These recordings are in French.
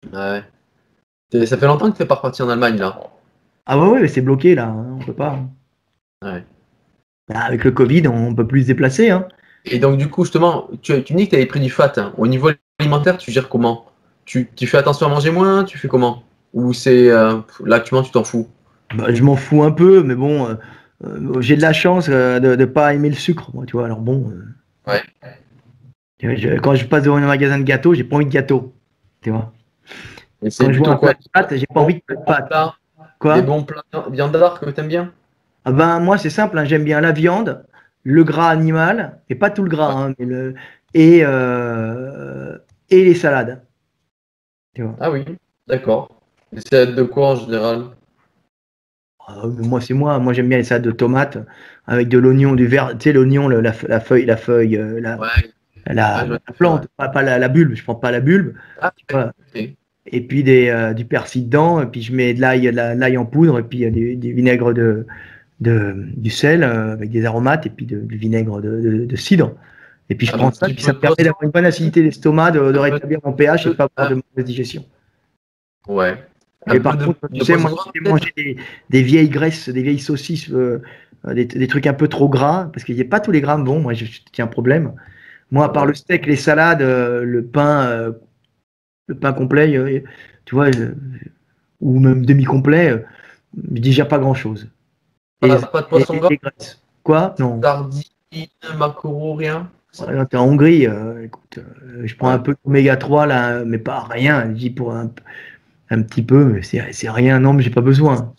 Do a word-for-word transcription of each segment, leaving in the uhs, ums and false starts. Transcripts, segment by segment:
Ouais. Et ça fait longtemps que tu n'es pas reparti en Allemagne, là. Ah ouais, ouais, mais c'est bloqué là, hein, on peut pas. Ouais. Bah, avec le Covid, on peut plus se déplacer. Hein. Et donc, du coup, justement, tu, tu me dis que tu avais pris du fat. Hein. Au niveau alimentaire, tu gères comment? tu, tu fais attention à manger moins? Tu fais comment? Ou c'est euh, là, tu manges, tu t'en fous? Bah, je m'en fous un peu, mais bon, euh, euh, j'ai de la chance euh, de ne pas aimer le sucre, moi, tu vois. Alors bon, euh, Ouais. je- quand je passe devant un magasin de gâteaux, j'ai pas envie de gâteau, tu vois. Et c'est Quand je vois plutôt un plat quoi? de pâtes, j'ai pas Des envie de bons plat de pâtes. plats, des Quoi? bons plats viandards que tu aimes bien? Ah ben, moi, c'est simple, hein, j'aime bien la viande, le gras animal, et pas tout le gras, Ouais. hein, mais le, et, euh, et les salades, tu vois. Ah oui, d'accord. Et c'est de quoi en général? Ah, mais moi, c'est moi. Moi, j'aime bien les salades de tomates avec de l'oignon, du vert. Tu sais, l'oignon, le- la, la feuille, la feuille, euh, la, Ouais, la, ouais, je vois la ce que c'est, ouais. plante, pas, pas la, la bulbe. Je prends pas la bulbe. Ah, Tu vois. ok. Et puis des, euh, du persil dedans. Et puis je mets de l'ail, de la- l'ail en poudre. Et puis euh, du, du vinaigre de, de, du sel euh, avec des aromates. Et puis de- du vinaigre de, de- de cidre. Et puis je Un prends ça. petit Puis ça peu me de permet d'avoir une bonne acidité d'estomac, de, de un peu, rétablir mon pH et de de- pas avoir un- de mauvaise digestion. ouais. Un Et peu par de, contre, tu de sais, moi, poisson gras j'ai peut-être? mangé des, des vieilles graisses, des vieilles saucisses, euh, euh, des, des trucs un peu trop gras, parce qu'il n'y a pas tous les grammes bons. Moi, j'ai un problème. Moi, à part le Ouais. steak, les salades, euh, le pain, euh, le pain complet, euh, tu vois, euh, ou même demi-complet, euh, je digère pas grand-chose. Et, Pas, pas de et- poisson et gras? les graisses. Quoi? Non. Sardines, maquereaux, rien? Ouais, non, t'es en Hongrie, euh, écoute, euh, je prends un Ouais. peu d'oméga trois là, mais pas rien. Je dis pour un, un petit peu, mais c'est c'est rien. Non, mais j'ai pas besoin.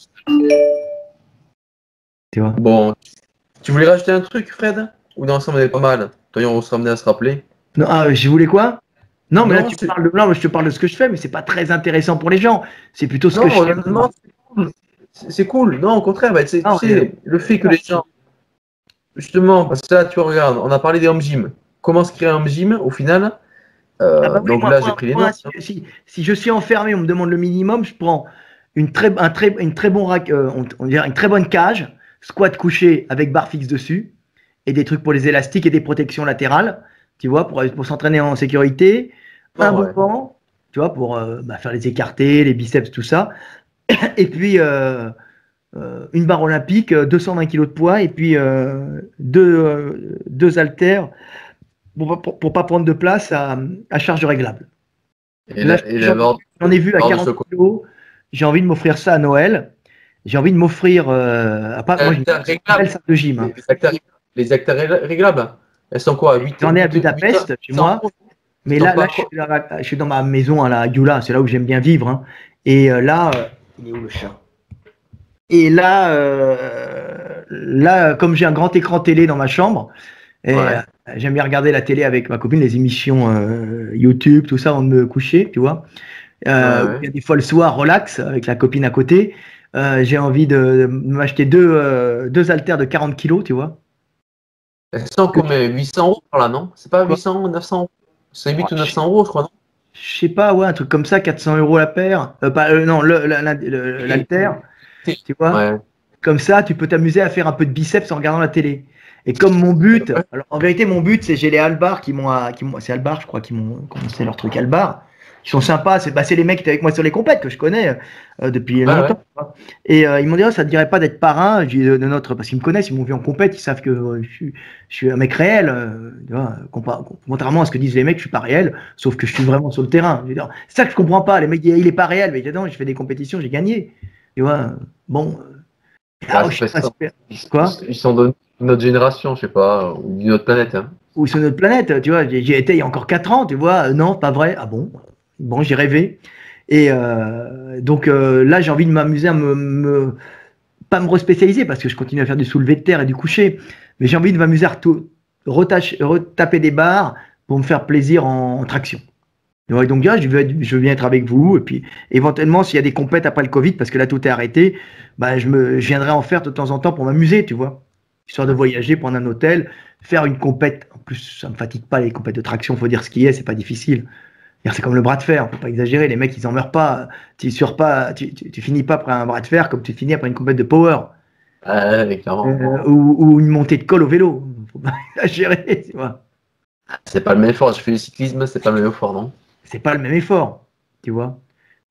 Tu vois. Bon, tu voulais rajouter un truc, Fred? Ou dans l'ensemble, on est pas mal. Toi, on se ramenait à se rappeler. Non, ah, je voulais quoi? Non, mais là, Non, tu c'est... parles de. Non, mais je te parle de ce que je fais, mais c'est pas très intéressant pour les gens. C'est plutôt ce que Non, je fais honnêtement, moi. c'est cool. C'est c'est cool. Non, au contraire, bah, tu sais, tu Non, mais, euh, sais, le fait que les gens, justement, parce que là, tu regardes, on a parlé des home gym. Comment se créer un home gym, au final? ah bah Euh, oui, donc moi, là, j'ai moi, pris les moi, notes. si, Hein. si, si je suis enfermé, on me demande le minimum, je prends une très, un très, une très, bon rack, euh, on, on dirait une très bonne cage, squat couché avec barre fixe dessus, et des trucs pour les élastiques et des protections latérales, tu vois, pour, pour s'entraîner en sécurité. Un Non, bon ouais. banc, tu vois, pour euh, bah, faire les écartés, les biceps, tout ça. Et puis, euh, euh, une barre olympique, euh, deux cent vingt kilos de poids, et puis euh, deux, euh, deux haltères pour, pour, pour pas prendre de place à, à charge réglable. Et Là, la, et j'en la ai, barre, j'en ai vu à barre de quarante chocolat. kilos. J'ai envie de m'offrir ça à Noël. J'ai envie de m'offrir. Euh, à part- Les moi, j'ai une haltères belle réglables. salle de gym. Hein. Les, les haltères, les haltères ré- réglables. Elles sont quoi? huit, J'en ai à huit, huit, Budapest, chez moi. euros. Mais Ils sont là, là pas je, suis quoi? dans je suis dans ma maison à la Yula. C'est là où j'aime bien vivre. Hein. Et euh, là, euh, il est où le chat? Et là, euh, là, comme j'ai un grand écran télé dans ma chambre, et euh, Ouais. j'aime bien regarder la télé avec ma copine, les émissions euh, YouTube, tout ça, avant de me coucher, tu vois. Ouais, Euh, il ouais. y a des fois le soir, relax, avec la copine à côté. Euh, j'ai envie de, de m'acheter deux, euh, deux haltères de quarante kilos, tu vois. Elles sont Que comme huit cents euros par là, non? C'est pas quoi? huit cents, neuf cents euros? C'est Ouais, huit ou je neuf cents euros, je crois, non? je sais pas, ouais, un truc comme ça, quatre cents euros la paire. Euh, pas, euh, non, le, la- la- le- Et- l'haltère, et- tu vois. Ouais. Comme ça, tu peux t'amuser à faire un peu de biceps en regardant la télé. Et comme mon but, alors en vérité, mon but, c'est j'ai les Albar qui m'ont, qui m'ont, c'est Albar, je crois, qui m'ont commencé leur truc Albar. Ils sont sympas, c'est bah, c'est les mecs qui étaient avec moi sur les compètes que je connais euh, depuis Ouais, ouais. longtemps. Tu vois. Et euh, ils m'ont dit, oh, ça te dirait pas d'être parrain je dis, de, de notre, parce qu'ils me connaissent, ils m'ont vu en compète, ils savent que euh, je, suis, je suis un mec réel. Euh, tu vois, compa- contrairement à ce que disent les mecs, je suis pas réel, sauf que je suis vraiment sur le terrain. Je veux dire, c'est ça que je comprends pas. Les mecs disent, il est pas réel, mais non, j'ai fait des compétitions, j'ai gagné. Tu vois, bon. Ah, Ouais, oh, c'est je suis parce pas qu'ils sont, super. Quoi? ils sont de notre génération, je sais pas, ou d'une autre planète. Hein. Ou sur notre planète, tu vois. J'y j'y étais il y a encore quatre ans, tu vois. Euh, Non, pas vrai. Ah bon? Bon, j'ai rêvé. Et euh, donc euh, là, j'ai envie de m'amuser à me, me- pas me respécialiser parce que je continue à faire du soulevé de terre et du coucher. Mais j'ai envie de m'amuser à retou- retacher- retaper des barres pour me faire plaisir en, en traction. Tu vois, donc, ah, je, veux être- je viens être avec vous. Et puis, éventuellement, s'il y a des compètes après le Covid, parce que là, tout est arrêté, bah, je, me, je viendrai en faire de temps en temps pour m'amuser, tu vois. Histoire de voyager, prendre un hôtel, faire une compète. En plus, ça me fatigue pas, les compètes de traction, faut dire ce qui est, c'est pas difficile. C'est comme le bras de fer, faut pas exagérer, les mecs, ils en meurent pas. Tu, sur pas, tu, tu, tu finis pas après un bras de fer comme tu finis après une compète de power. Ouais, ouais, clairement. Euh, ou, ou une montée de colle au vélo. Faut pas exagérer, tu vois. C'est pas le même effort. Je fais du cyclisme, c'est pas le même effort, non? C'est pas le même effort, tu vois.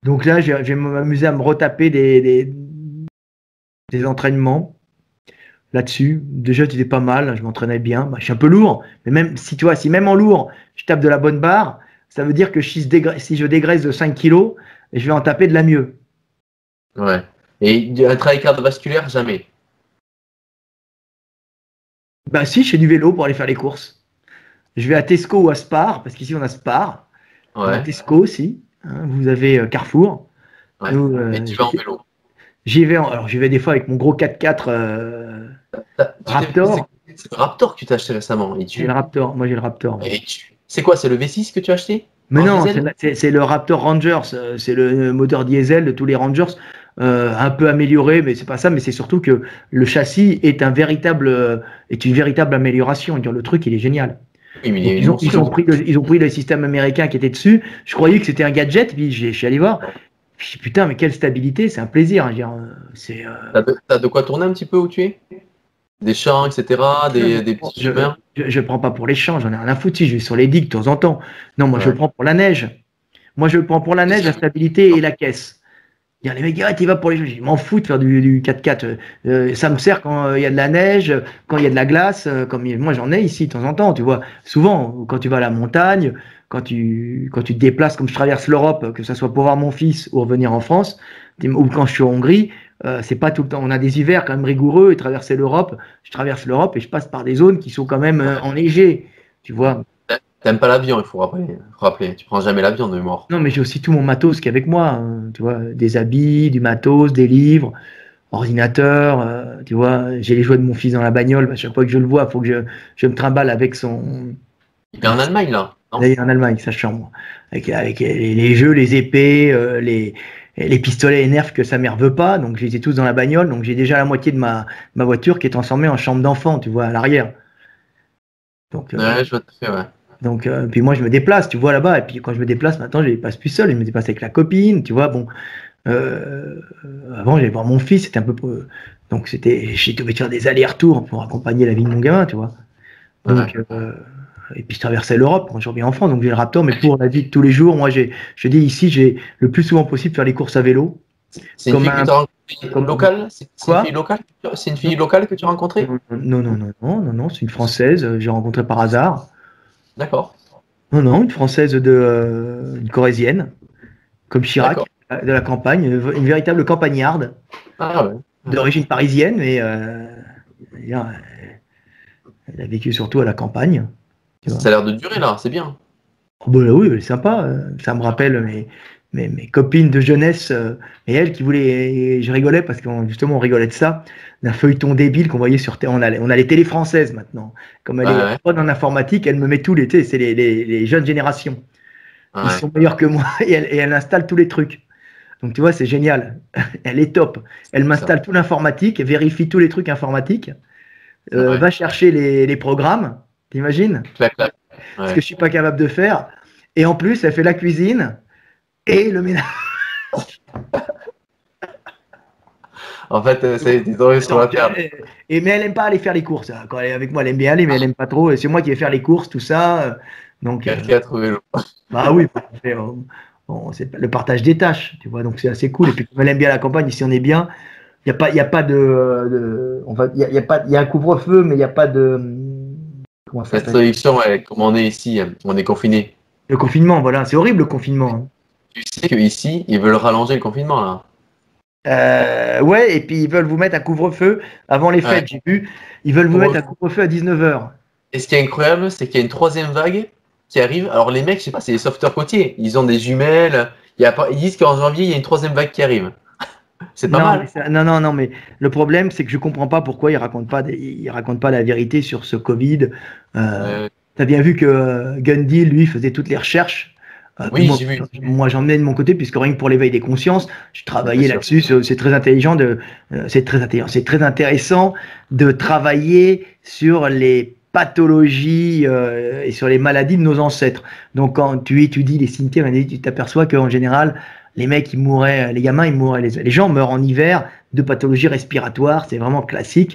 Donc là, je vais m'amuser à me retaper des, des, des entraînements là-dessus. Déjà, c'était pas mal, je m'entraînais bien. Bah, je suis un peu lourd, mais même si tu vois, si même en lourd, je tape de la bonne barre, ça veut dire que si je dégraisse, si je dégraisse de cinq kilos, je vais en taper de la mieux. Ouais. Et un travail cardiovasculaire, jamais. Bah si, je fais du vélo pour aller faire les courses. Je vais à Tesco ou à Spar, parce qu'ici on a Spar. On a Ouais. Tesco aussi. Hein, vous avez euh, Carrefour. Ouais. Nous, Et euh, tu vas en vélo. J'y vais, en, alors j'y vais des fois avec mon gros quatre-quatre euh, Raptor. C'est le Raptor que tu t'as acheté récemment. Et J'ai tu... le Raptor, moi j'ai le Raptor. Et tu... C'est quoi, c'est le V six que tu as acheté? Mais En non, diesel? c'est le Raptor Rangers, c'est le moteur diesel de tous les Rangers, euh, un peu amélioré, mais c'est pas ça, mais c'est surtout que le châssis est un véritable, euh, est une véritable amélioration. Le truc, il est génial. Oui, mais il Donc, est ils, ont, ils, ont monstrueux. pris le, ils ont pris le système américain qui était dessus. Je croyais que c'était un gadget, puis je suis allé voir. Puis, putain, mais quelle stabilité, c'est un plaisir. C'est. Euh... T'as de, t'as de quoi tourner un petit peu où tu es? Des champs, et cetera. Des, des petits Je, chemins. je, je prends pas pour les champs, j'en ai rien à foutre. Si je vais sur les digues de temps en temps. Non, moi Ouais. je le prends pour la neige. Moi je le prends pour la neige, la stabilité et la caisse. Il y a les mecs, ah, tu vas pour les gens. Je m'en fous de faire du, du quatre-quatre. Euh, ça me sert quand il euh, y a de la neige, quand il y a de la glace. Euh, comme moi j'en ai ici de temps en temps, tu vois. Souvent, quand tu vas à la montagne, quand tu, quand tu te déplaces, comme je traverse l'Europe, que ce soit pour voir mon fils ou revenir en France, ou quand je suis en Hongrie, euh, c'est pas tout le temps. On a des hivers quand même rigoureux et traverser l'Europe, je traverse l'Europe et je passe par des zones qui sont quand même euh, enneigées, tu vois. T'aimes pas l'avion, il faut rappeler. faut rappeler. Tu prends jamais l'avion de mémoire. Non, mais j'ai aussi tout mon matos qui est avec moi, hein, tu vois, des habits, du matos, des livres, ordinateur, euh, tu vois, j'ai les jouets de mon fils dans la bagnole, à chaque fois que je le vois, il faut que je, je me trimballe avec son... Il est en Allemagne, là, non? Là, il est en Allemagne, sa chambre, avec, avec les, les jeux, les épées, euh, les, les pistolets et nerfs que sa mère veut pas, donc je les ai tous dans la bagnole, donc j'ai déjà la moitié de ma, ma voiture qui est transformée en chambre d'enfant, tu vois, à l'arrière. Donc, euh, Ouais, je vois tout à fait, ouais. Donc, euh, puis moi, je me déplace, tu vois, là-bas. Et puis, quand je me déplace, maintenant, je ne déplace plus seul. Je me déplace avec la copine, tu vois. Bon, euh, avant, j'allais voir mon fils, c'était un peu. Donc, c'était. J'étais obligé de faire des allers-retours pour accompagner la vie de mon gamin, tu vois. Donc, Ouais. euh, et puis, je traversais l'Europe quand je reviens en France. Donc, j'ai le Raptor, mais pour la vie de tous les jours, moi, j'ai, je dis ici, j'ai le plus souvent possible faire les courses à vélo. C'est une Comme fille un. que tu as rencontrée Comme, locale? C'est une quoi? fille locale? C'est une fille locale que tu as rencontrée? Non, non, non, non, non, non, c'est une Française, euh, j'ai rencontré par hasard. D'accord. Non, non, une Française de. Euh, une Corésienne. Comme Chirac, D'accord. de la campagne, une véritable campagnarde, Ah ouais. d'origine parisienne, mais euh, elle a vécu surtout à la campagne. Tu vois. Ça a l'air de durer, là, c'est bien. Oh, bah, oui, c'est sympa. Ça me rappelle mes, mes, mes copines de jeunesse, euh, et elles qui voulaient. Et je rigolais parce que justement, on rigolait de ça, d'un feuilleton débile qu'on voyait sur. On a, on a les télés françaises maintenant. Comme elle Ouais, est ouais. bonne en informatique, elle me met tout l'été, c'est les, les, les jeunes générations. Ils Ouais. sont meilleurs que moi et elle, et elle installe tous les trucs. Donc tu vois, c'est génial. Elle est top. Elle m'installe tout l'informatique, vérifie tous les trucs informatiques, euh, Ouais. va chercher les, les programmes, t'imagines? Clac, clac. Ce Ouais. que je suis pas capable de faire. Et en plus, elle fait la cuisine et le ménage. En fait, euh, c'est des oreilles sur la table. Et, mais elle aime pas aller faire les courses. Quand elle est avec moi, elle aime bien aller, mais elle aime pas trop. Et c'est moi qui vais faire les courses, tout ça. Donc, euh, Quelqu'un a trouvé le. bah oui, bon, c'est le partage des tâches, tu vois. Donc c'est assez cool. Et puis comme elle aime bien la campagne, ici on est bien. Il n'y a pas, il y a pas de, de on va, il y a, il y a pas, il y a un couvre-feu, mais il n'y a pas de, comment ça s'appelle? Restriction, ouais, comme on est ici, on est confiné. Le confinement, voilà, c'est horrible le confinement. Tu sais qu'ici, ils veulent rallonger le confinement, là. Euh, ouais, et puis ils veulent vous mettre un couvre-feu avant les fêtes, ouais. J'ai vu. Ils veulent vous Pour mettre un couvre-feu à dix-neuf heures. Et ce qui est incroyable, c'est qu'il y a une troisième vague qui arrive. Alors les mecs, je sais pas, c'est les sauveteurs côtiers. Ils ont des jumelles. Il y a, ils disent qu'en janvier, il y a une troisième vague qui arrive. C'est pas non, mal. Mais ça, non, non, non, mais le problème, c'est que je comprends pas pourquoi ils racontent pas, des, ils racontent pas la vérité sur ce Covid. Euh, euh... T'as bien vu que Gundy, lui, faisait toutes les recherches. Euh, oui, moi, j'ai vu. Moi, j'en menais de mon côté, puisque rien que pour l'éveil des consciences, je travaillais là-dessus. C'est très intelligent de, euh, c'est très intelligent, c'est très intéressant de travailler sur les pathologies euh, et sur les maladies de nos ancêtres. Donc, quand tu étudies les cimetières, tu t'aperçois qu'en général, les mecs, ils mouraient, les gamins, ils mouraient, les, les gens meurent en hiver de pathologies respiratoires, c'est vraiment classique.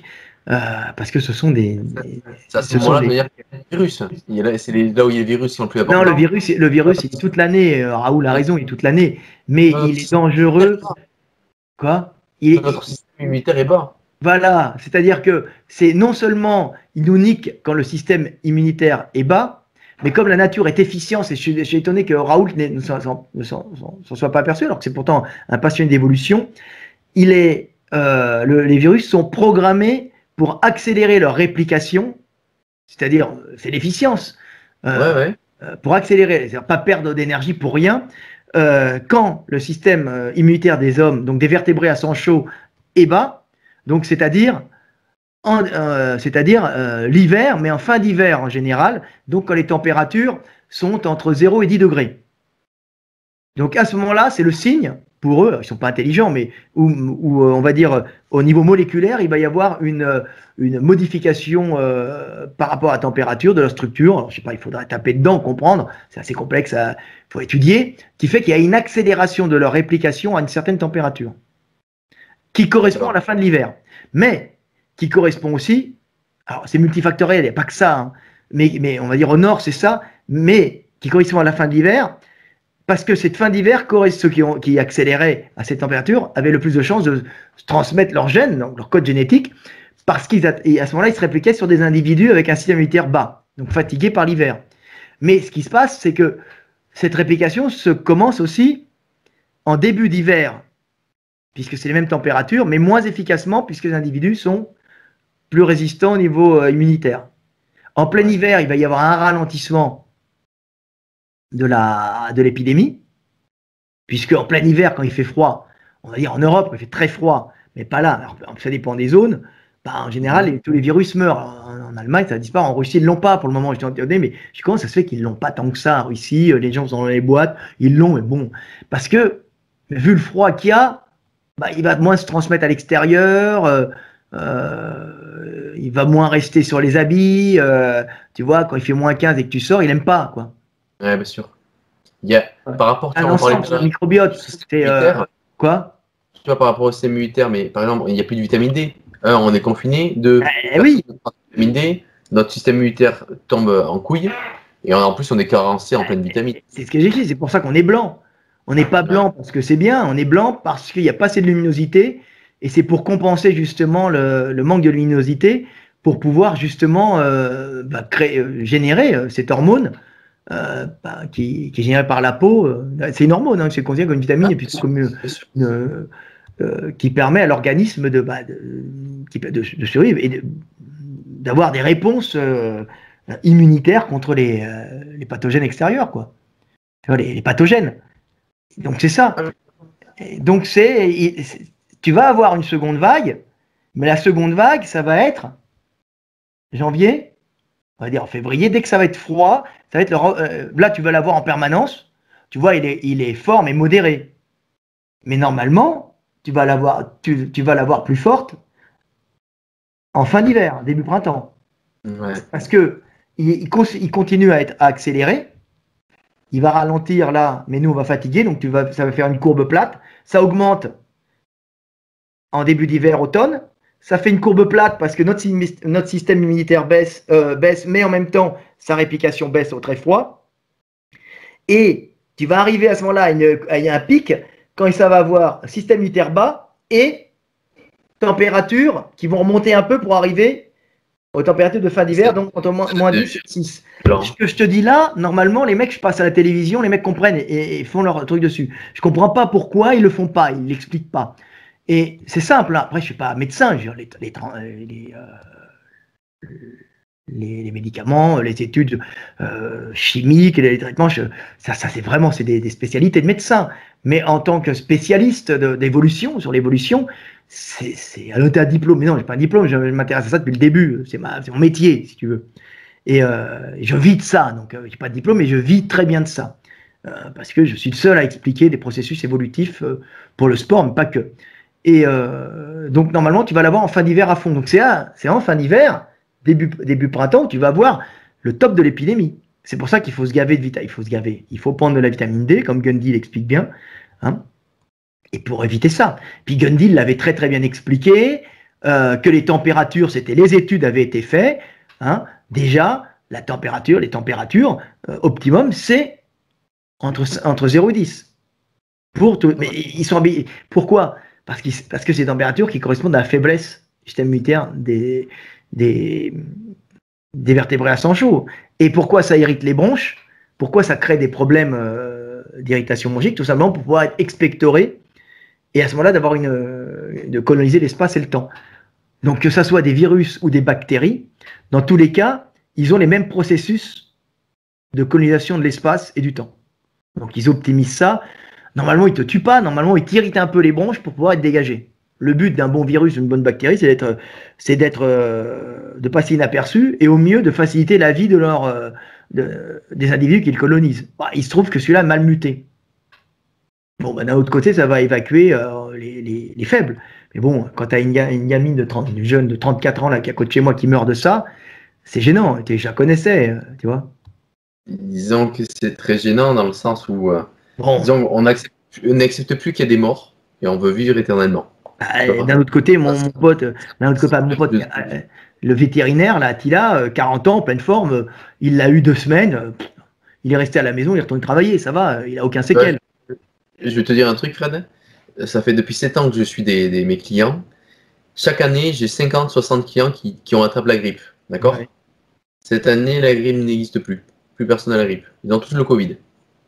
euh, parce que ce sont des. des c'est à ce moment-là des... qu'il y a des virus. C'est là où il y a les virus qui sont le plus importants. Non, le virus, le virus, il est toute l'année. Raoul a raison, il est toute l'année. Mais Notre il est dangereux. Quoi il est... Notre système immunitaire est bas. Voilà, c'est-à-dire que c'est non seulement il nous nique quand le système immunitaire est bas, mais comme la nature est efficiente, et je suis, je suis étonné que Raoul ne s'en soit pas aperçu, alors que c'est pourtant un passionné d'évolution, il est, euh, le, les virus sont programmés pour accélérer leur réplication, c'est-à-dire, c'est l'efficience, euh, ouais, ouais. euh, pour accélérer, c'est-à-dire pas perdre d'énergie pour rien. Euh, quand le système euh, immunitaire des hommes, donc des vertébrés à sang chaud, est bas, donc c'est-à-dire euh, c'est-à-dire euh, l'hiver, mais en fin d'hiver en général, donc quand les températures sont entre zéro et dix degrés. Donc à ce moment-là, c'est le signe, pour eux, ils ne sont pas intelligents, mais où, où on va dire au niveau moléculaire, il va y avoir une, une modification euh, par rapport à la température de la structure. Alors, je ne sais pas, il faudrait taper dedans, comprendre, c'est assez complexe, il faut étudier, qui fait qu'il y a une accélération de leur réplication à une certaine température, qui correspond à la fin de l'hiver. Mais qui correspond aussi, alors c'est multifactoriel, il n'y a pas que ça, hein, mais, mais on va dire au nord, c'est ça, mais qui correspond à la fin de l'hiver, parce que cette fin d'hiver, ceux qui, ont, qui accéléraient à cette température avaient le plus de chances de transmettre leurs gènes, donc leur code génétique, parce qu'à ce moment-là, ils se répliquaient sur des individus avec un système immunitaire bas, donc fatigués par l'hiver. Mais ce qui se passe, c'est que cette réplication se commence aussi en début d'hiver, puisque c'est les mêmes températures, mais moins efficacement, puisque les individus sont plus résistants au niveau euh, immunitaire. En plein hiver, il va y avoir un ralentissement de la de l'épidémie, puisque en plein hiver, quand il fait froid, on va dire en Europe, il fait très froid, mais pas là, alors, ça dépend des zones, bah, en général, les, tous les virus meurent. En, en Allemagne, ça disparaît, en Russie, ils ne l'ont pas pour le moment, je t'en dis, mais je dis, comment ça se fait qu'ils ne l'ont pas tant que ça en Russie, les gens sont dans les boîtes, ils l'ont, mais bon, parce que, vu le froid qu'il y a, bah, il va moins se transmettre à l'extérieur, euh, euh, il va moins rester sur les habits, euh, tu vois, quand il fait moins quinze et que tu sors, il n'aime pas, quoi. Ouais, bien sûr. Il y a, ouais. Par rapport à un ensemble sur le microbiote, c'est euh, quoi? Tu vois, par rapport au système immunitaire, mais par exemple, il n'y a plus de vitamine D. Euh, on est confiné de eh oui. vitamine D, notre système immunitaire tombe en couille, et en plus, on est carencé en pleine vitamine. C'est ce que j'ai dit, c'est pour ça qu'on est blanc. On n'est pas blanc parce que c'est bien, on est blanc parce qu'il n'y a pas assez de luminosité, et c'est pour compenser justement le, le manque de luminosité, pour pouvoir justement euh, bah, créer, euh, générer euh, cette hormone euh, bah, qui, qui est générée par la peau. Euh, c'est une hormone, hein, c'est considéré comme une vitamine, et puis comme une, une, euh, qui permet à l'organisme de, bah, de, de, de survivre et d'avoir de, des réponses euh, immunitaires contre les, euh, les pathogènes extérieurs, quoi. Les, les pathogènes. Donc c'est ça. Et donc c'est, tu vas avoir une seconde vague, mais la seconde vague, ça va être janvier, on va dire en février, dès que ça va être froid, ça va être le, euh, là tu vas l'avoir en permanence. Tu vois, il est, il est fort mais modéré. Mais normalement, tu vas l'avoir, tu, tu vas l'avoir plus forte en fin d'hiver, début printemps. Ouais. Parce que il, il, il continue à être à accélérer. Il va ralentir là, mais nous on va fatiguer, donc tu vas, ça va faire une courbe plate. Ça augmente en début d'hiver, automne. Ça fait une courbe plate parce que notre, notre système immunitaire baisse, euh, baisse, mais en même temps, sa réplication baisse au très froid. Et tu vas arriver à ce moment-là à, à un pic quand ça va avoir système immunitaire bas et températures qui vont remonter un peu pour arriver aux températures de fin d'hiver, donc entre moins, moins dix, six. Ce que je te dis là, normalement, les mecs, je passe à la télévision, les mecs comprennent et, et font leur truc dessus. Je comprends pas pourquoi ils le font pas, ils l'expliquent pas. Et c'est simple, hein. Après, je suis pas médecin, je veux dire, les, les, les, euh, les, les médicaments, les études euh, chimiques, les traitements, je, ça, ça c'est vraiment c'est des, des spécialités de médecins. Mais en tant que spécialiste d'évolution, sur l'évolution, c'est à un diplôme. Mais non, j'ai pas un diplôme, je, je m'intéresse à ça depuis le début. C'est mon métier, si tu veux. Et euh, je vis de ça. Donc, euh, j'ai pas de diplôme, mais je vis très bien de ça. Euh, parce que je suis le seul à expliquer des processus évolutifs euh, pour le sport, mais pas que. Et euh, donc, normalement, tu vas l'avoir en fin d'hiver à fond. Donc, c'est en fin d'hiver, début, début printemps, tu vas avoir le top de l'épidémie. C'est pour ça qu'il faut se gaver de vitamine. Il faut se gaver. Il faut prendre de la vitamine D, comme Gundy l'explique bien. Hein, et pour éviter ça. Puis Gundy l'avait très très bien expliqué. euh, que les températures, c'était les études avaient été faites, hein, déjà, la température, les températures euh, optimum, c'est entre, entre zéro et dix. Pour tout, mais ils sont pourquoi? Parce, qu parce que c'est des températures qui correspondent à la faiblesse du système immunitaire des, des, des vertébrés à sang chaud. Et pourquoi ça irrite les bronches? Pourquoi ça crée des problèmes euh, d'irritation bronchique? Tout simplement pour pouvoir être expectoré et à ce moment-là d'avoir une de coloniser l'espace et le temps. Donc que ça soit des virus ou des bactéries, dans tous les cas, ils ont les mêmes processus de colonisation de l'espace et du temps. Donc ils optimisent ça. Normalement, ils ne te tuent pas, normalement, ils t'irritent un peu les bronches pour pouvoir être dégagé. Le but d'un bon virus, d'une bonne bactérie, c'est d'être, c'est d'être, euh, de passer inaperçu et au mieux de faciliter la vie de leur, euh, de, des individus qu'ils colonisent. Bah, il se trouve que celui-là a mal muté. Bon, bah, d'un autre côté, ça va évacuer euh, les, les, les faibles. Mais bon, quand tu as une, une gamine de trente, une jeune de trente-quatre ans là, qui est à côté de chez moi qui meurt de ça, c'est gênant. Je la connaissais, tu vois. Disons que c'est très gênant dans le sens où euh, bon. disons, on n'accepte plus qu'il y ait des morts et on veut vivre éternellement. Euh, d'un autre côté, mon, mon pote, d'un autre côté, mon pote, euh, le vétérinaire, là, Attila, euh, quarante ans, pleine forme, euh, il l'a eu deux semaines, euh, il est resté à la maison, il est retourné travailler, ça va, il a aucun séquelle. Ouais. Je vais te dire un truc, Fred. Ça fait depuis sept ans que je suis des, des, mes clients. Chaque année, j'ai cinquante, soixante clients qui, qui ont attrapé la grippe. D'accord? Ouais. Cette année, la grippe n'existe plus. Plus personne n'a la grippe. Ils ont tous le Covid.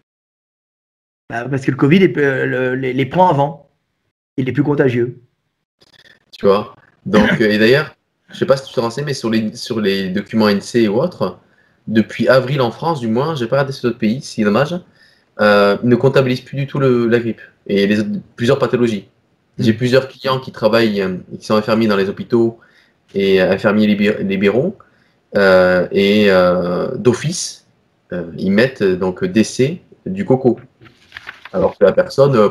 Bah, parce que le Covid est, euh, le, les, les prend avant. Il est plus contagieux. Tu vois. Donc, et d'ailleurs, je ne sais pas si tu te renseignes, mais sur les, sur les documents I N S E E ou autres, depuis avril en France, du moins, je n'ai pas regardé sur d'autres pays, c'est dommage, euh, ils ne comptabilisent plus du tout le, la grippe et les, plusieurs pathologies. Mmh. J'ai plusieurs clients qui travaillent, euh, qui sont infirmiers dans les hôpitaux et infirmiers libéraux, euh, et euh, d'office, euh, ils mettent donc décès du coco. Alors que la personne euh,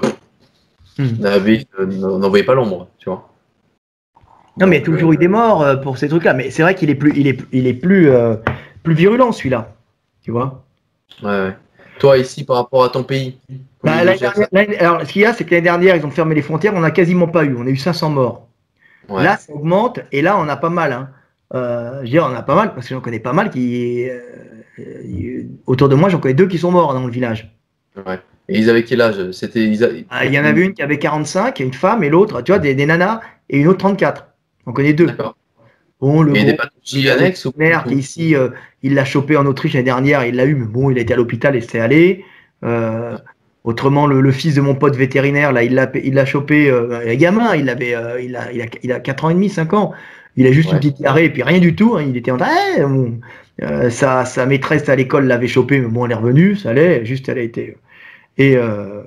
mmh. n'en voyait pas l'ombre, tu vois. Non, mais il y a toujours euh, eu des morts euh, pour ces trucs-là. Mais c'est vrai qu'il est plus, il est, il est plus, euh, plus virulent celui-là, tu vois. Ouais, ouais. Toi ici, par rapport à ton pays. Bah, dernière, alors, ce qu'il y a, c'est que l'année dernière, ils ont fermé les frontières. On n'a quasiment pas eu. On a eu cinq cents morts. Ouais. Là, ça augmente. Et là, on a pas mal. Hein. Euh, je veux dire, on a pas mal parce que j'en connais pas mal qui. Euh, autour de moi, j'en connais deux qui sont morts dans le village. Ouais. Et ils avaient quel âge? C'était. Il ah, y en avait une qui avait quarante-cinq, une femme, et l'autre, tu vois, des, des nanas, et une autre trente-quatre. On connaît deux. D'accord. Bon, le et gros, des pathologies annexes ou mère qui ici, euh, il l'a chopé en Autriche l'année dernière, il l'a eu, mais bon, il a été à l'hôpital et c'est allé. Euh, ouais. Autrement, le, le fils de mon pote vétérinaire, là, il l'a, il l'a chopé, euh, il est gamin, il avait, euh, il a, il a, il a quatre ans et demi, cinq ans. Il a juste ouais. une petite diarrhée et puis rien du tout. Hein, il était en train, eh, bon, euh, sa, sa maîtresse à l'école l'avait chopé, mais bon, elle est revenue, ça allait, juste elle a été. Et euh,